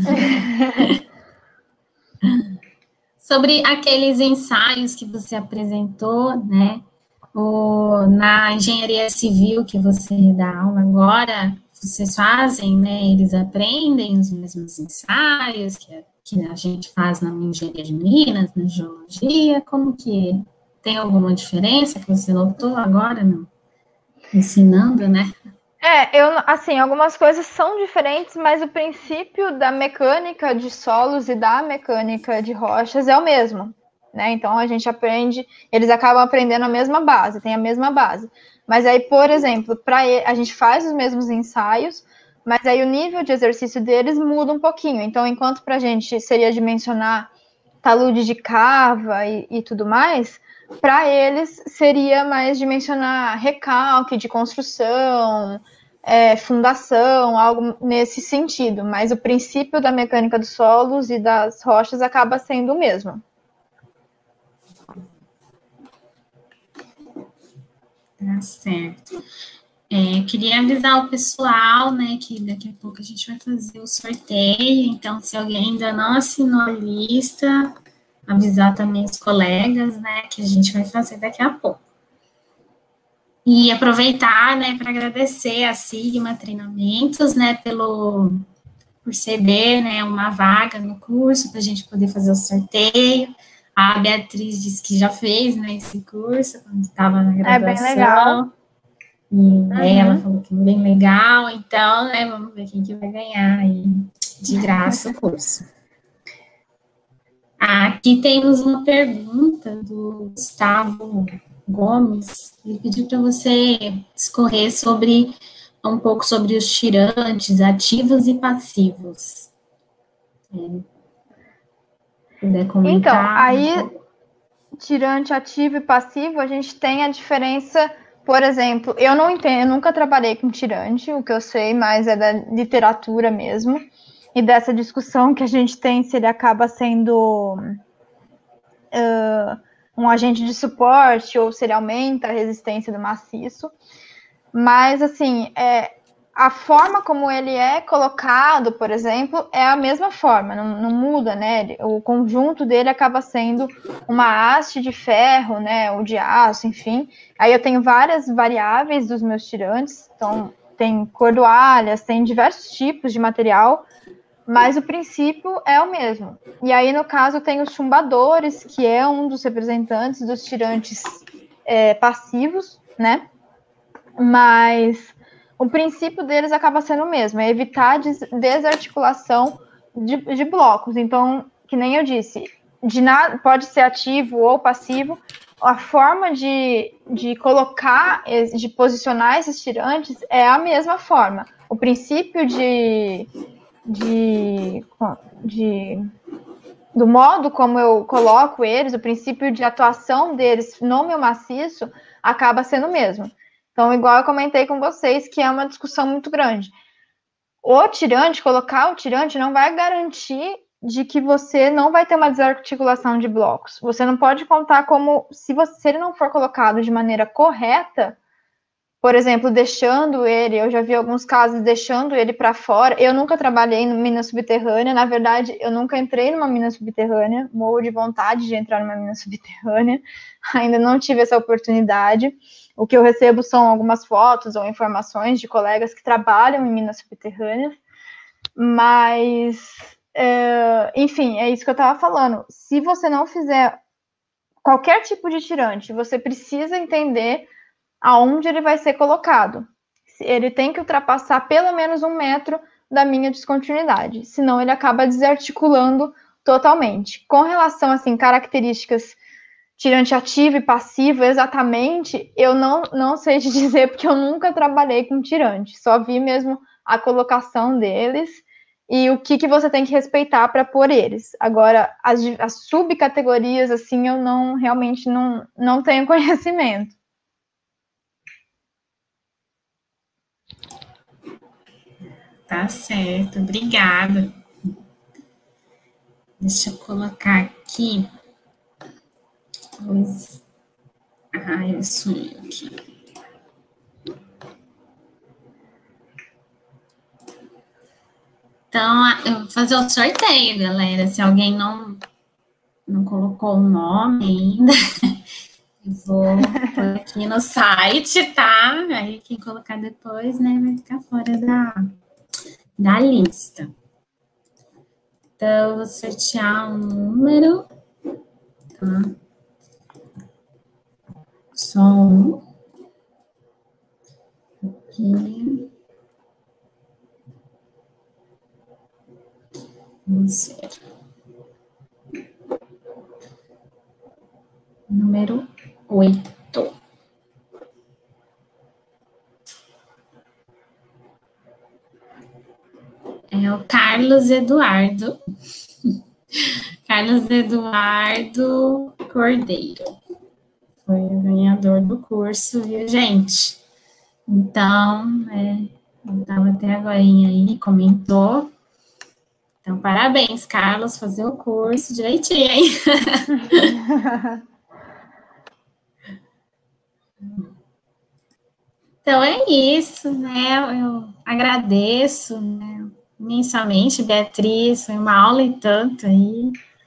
Sobre aqueles ensaios que você apresentou, né, o, na engenharia civil que você dá aula agora, vocês fazem, né, eles aprendem os mesmos ensaios que a, que a gente faz na engenharia de Minas, na geologia, como que é? Tem alguma diferença que você notou agora, não? Ensinando, né? É, eu, assim, algumas coisas são diferentes, mas o princípio da mecânica de solos e da mecânica de rochas é o mesmo, né? Então, a gente aprende, eles acabam aprendendo a mesma base, tem a mesma base. Mas aí, por exemplo, para a gente faz os mesmos ensaios, mas aí o nível de exercício deles muda um pouquinho. Então, enquanto para a gente seria dimensionar talude de cava e, e tudo mais, para eles seria mais dimensionar recalque de construção, é, fundação, algo nesse sentido, mas o princípio da mecânica dos solos e das rochas acaba sendo o mesmo. Tá certo. É, queria avisar o pessoal, né, que daqui a pouco a gente vai fazer o sorteio, então se alguém ainda não assinou a lista, avisar também os colegas, né, que a gente vai fazer daqui a pouco. E aproveitar, né, para agradecer a Sigma Treinamentos, né, pelo, por ceder, né, uma vaga no curso, para a gente poder fazer o sorteio. A Beatriz disse que já fez, né, esse curso, quando estava na graduação. É bem legal. E uhum. Ela falou que é bem legal, então, né, vamos ver quem que vai ganhar aí de graça o curso. Aqui temos uma pergunta do Gustavo Gomes. Ele pediu para você discorrer sobre um pouco sobre os tirantes, ativos e passivos. É, puder comentar. Então, aí, tirante ativo e passivo, a gente tem a diferença, por exemplo, eu não entendo, eu nunca trabalhei com tirante, o que eu sei mais é da literatura mesmo, e dessa discussão que a gente tem se ele acaba sendo uh, um agente de suporte ou se ele aumenta a resistência do maciço. Mas, assim, é, a forma como ele é colocado, por exemplo, é a mesma forma, não, não muda, né? O conjunto dele acaba sendo uma haste de ferro, né? Ou de aço, enfim. Aí eu tenho várias variáveis dos meus tirantes, então tem cordoalhas, tem diversos tipos de material, mas o princípio é o mesmo. E aí, no caso, tem os chumbadores, que é um dos representantes dos tirantes é, passivos, né? Mas o princípio deles acaba sendo o mesmo, é evitar des desarticulação de, de blocos. Então, que nem eu disse, de nada, pode ser ativo ou passivo, a forma de, de colocar, de posicionar esses tirantes é a mesma forma. O princípio de, de, de do modo como eu coloco eles, o princípio de atuação deles no meu maciço acaba sendo o mesmo. Então, igual eu comentei com vocês, que é uma discussão muito grande. O tirante, colocar o tirante, não vai garantir de que você não vai ter uma desarticulação de blocos. Você não pode contar como, se, você, se ele não for colocado de maneira correta, por exemplo, deixando ele, eu já vi alguns casos deixando ele para fora. Eu nunca trabalhei em mina subterrânea, na verdade, eu nunca entrei numa mina subterrânea, morro de vontade de entrar numa mina subterrânea, ainda não tive essa oportunidade. O que eu recebo são algumas fotos ou informações de colegas que trabalham em minas subterrâneas, mas, é, enfim, é isso que eu estava falando. Se você não fizer qualquer tipo de tirante, você precisa entender aonde ele vai ser colocado. Ele tem que ultrapassar pelo menos um metro da minha descontinuidade, senão ele acaba desarticulando totalmente. Com relação, assim, características tirante ativo e passivo, exatamente, eu não, não sei te dizer, porque eu nunca trabalhei com tirante, só vi mesmo a colocação deles e o que, que você tem que respeitar para pôr eles. Agora, as, as subcategorias, assim, eu não, realmente não, não tenho conhecimento. Tá certo, obrigada. Deixa eu colocar aqui. Pois... Ah, eu sumi aqui. Então, eu vou fazer o sorteio, galera. Se alguém não, não colocou o nome ainda, eu vou pôr aqui no site, tá? Aí quem colocar depois, né, vai ficar fora da, da lista. Então, eu vou sortear um número, tá? Só um. Aqui. Vamos ver. Número oito. É o Carlos Eduardo. Carlos Eduardo Cordeiro. Foi o ganhador do curso, viu, gente? Então, é, estava até agora aí, comentou. Então, parabéns, Carlos, fazer o curso direitinho, hein? Então, é isso, né? Eu agradeço, né, imensamente, Beatriz, foi uma aula e tanto aí.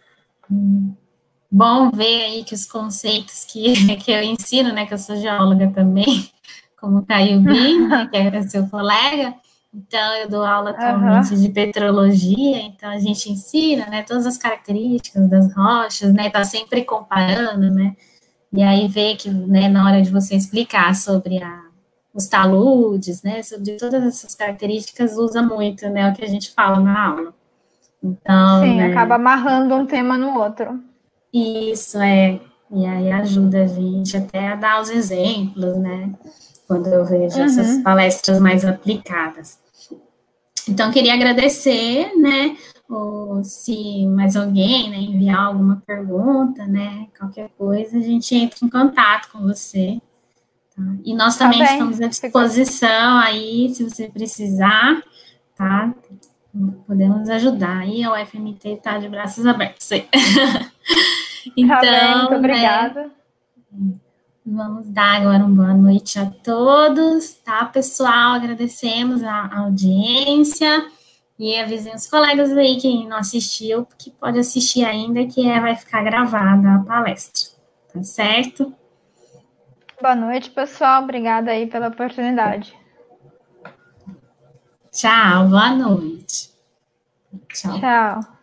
Bom ver aí que os conceitos que, que eu ensino, né, que eu sou geóloga também, como o Caio Bin, né, que é seu colega, então eu dou aula atualmente uhum. de petrologia, então a gente ensina, né, todas as características das rochas, né, tá sempre comparando, né, e aí vê que, né, na hora de você explicar sobre a, os taludes, né, sobre todas essas características, usa muito, né, o que a gente fala na aula. Então, sim, né, acaba amarrando um tema no outro. Isso, é, e aí ajuda a gente até a dar os exemplos, né, quando eu vejo uhum. essas palestras mais aplicadas. Então, queria agradecer, né, ou se mais alguém, né, enviar alguma pergunta, né, qualquer coisa, a gente entra em contato com você. Tá? E nós também tá estamos à disposição aí, se você precisar, tá? Podemos ajudar. E a U F M T está de braços abertos. Então, tá bem, muito obrigada. Né, vamos dar agora uma boa noite a todos, tá, pessoal? Agradecemos a audiência e avisem os colegas aí que não assistiu, que pode assistir ainda, que é, vai ficar gravada a palestra, tá certo? Boa noite, pessoal. Obrigada aí pela oportunidade. Tchau, boa noite. Tchau. Tchau.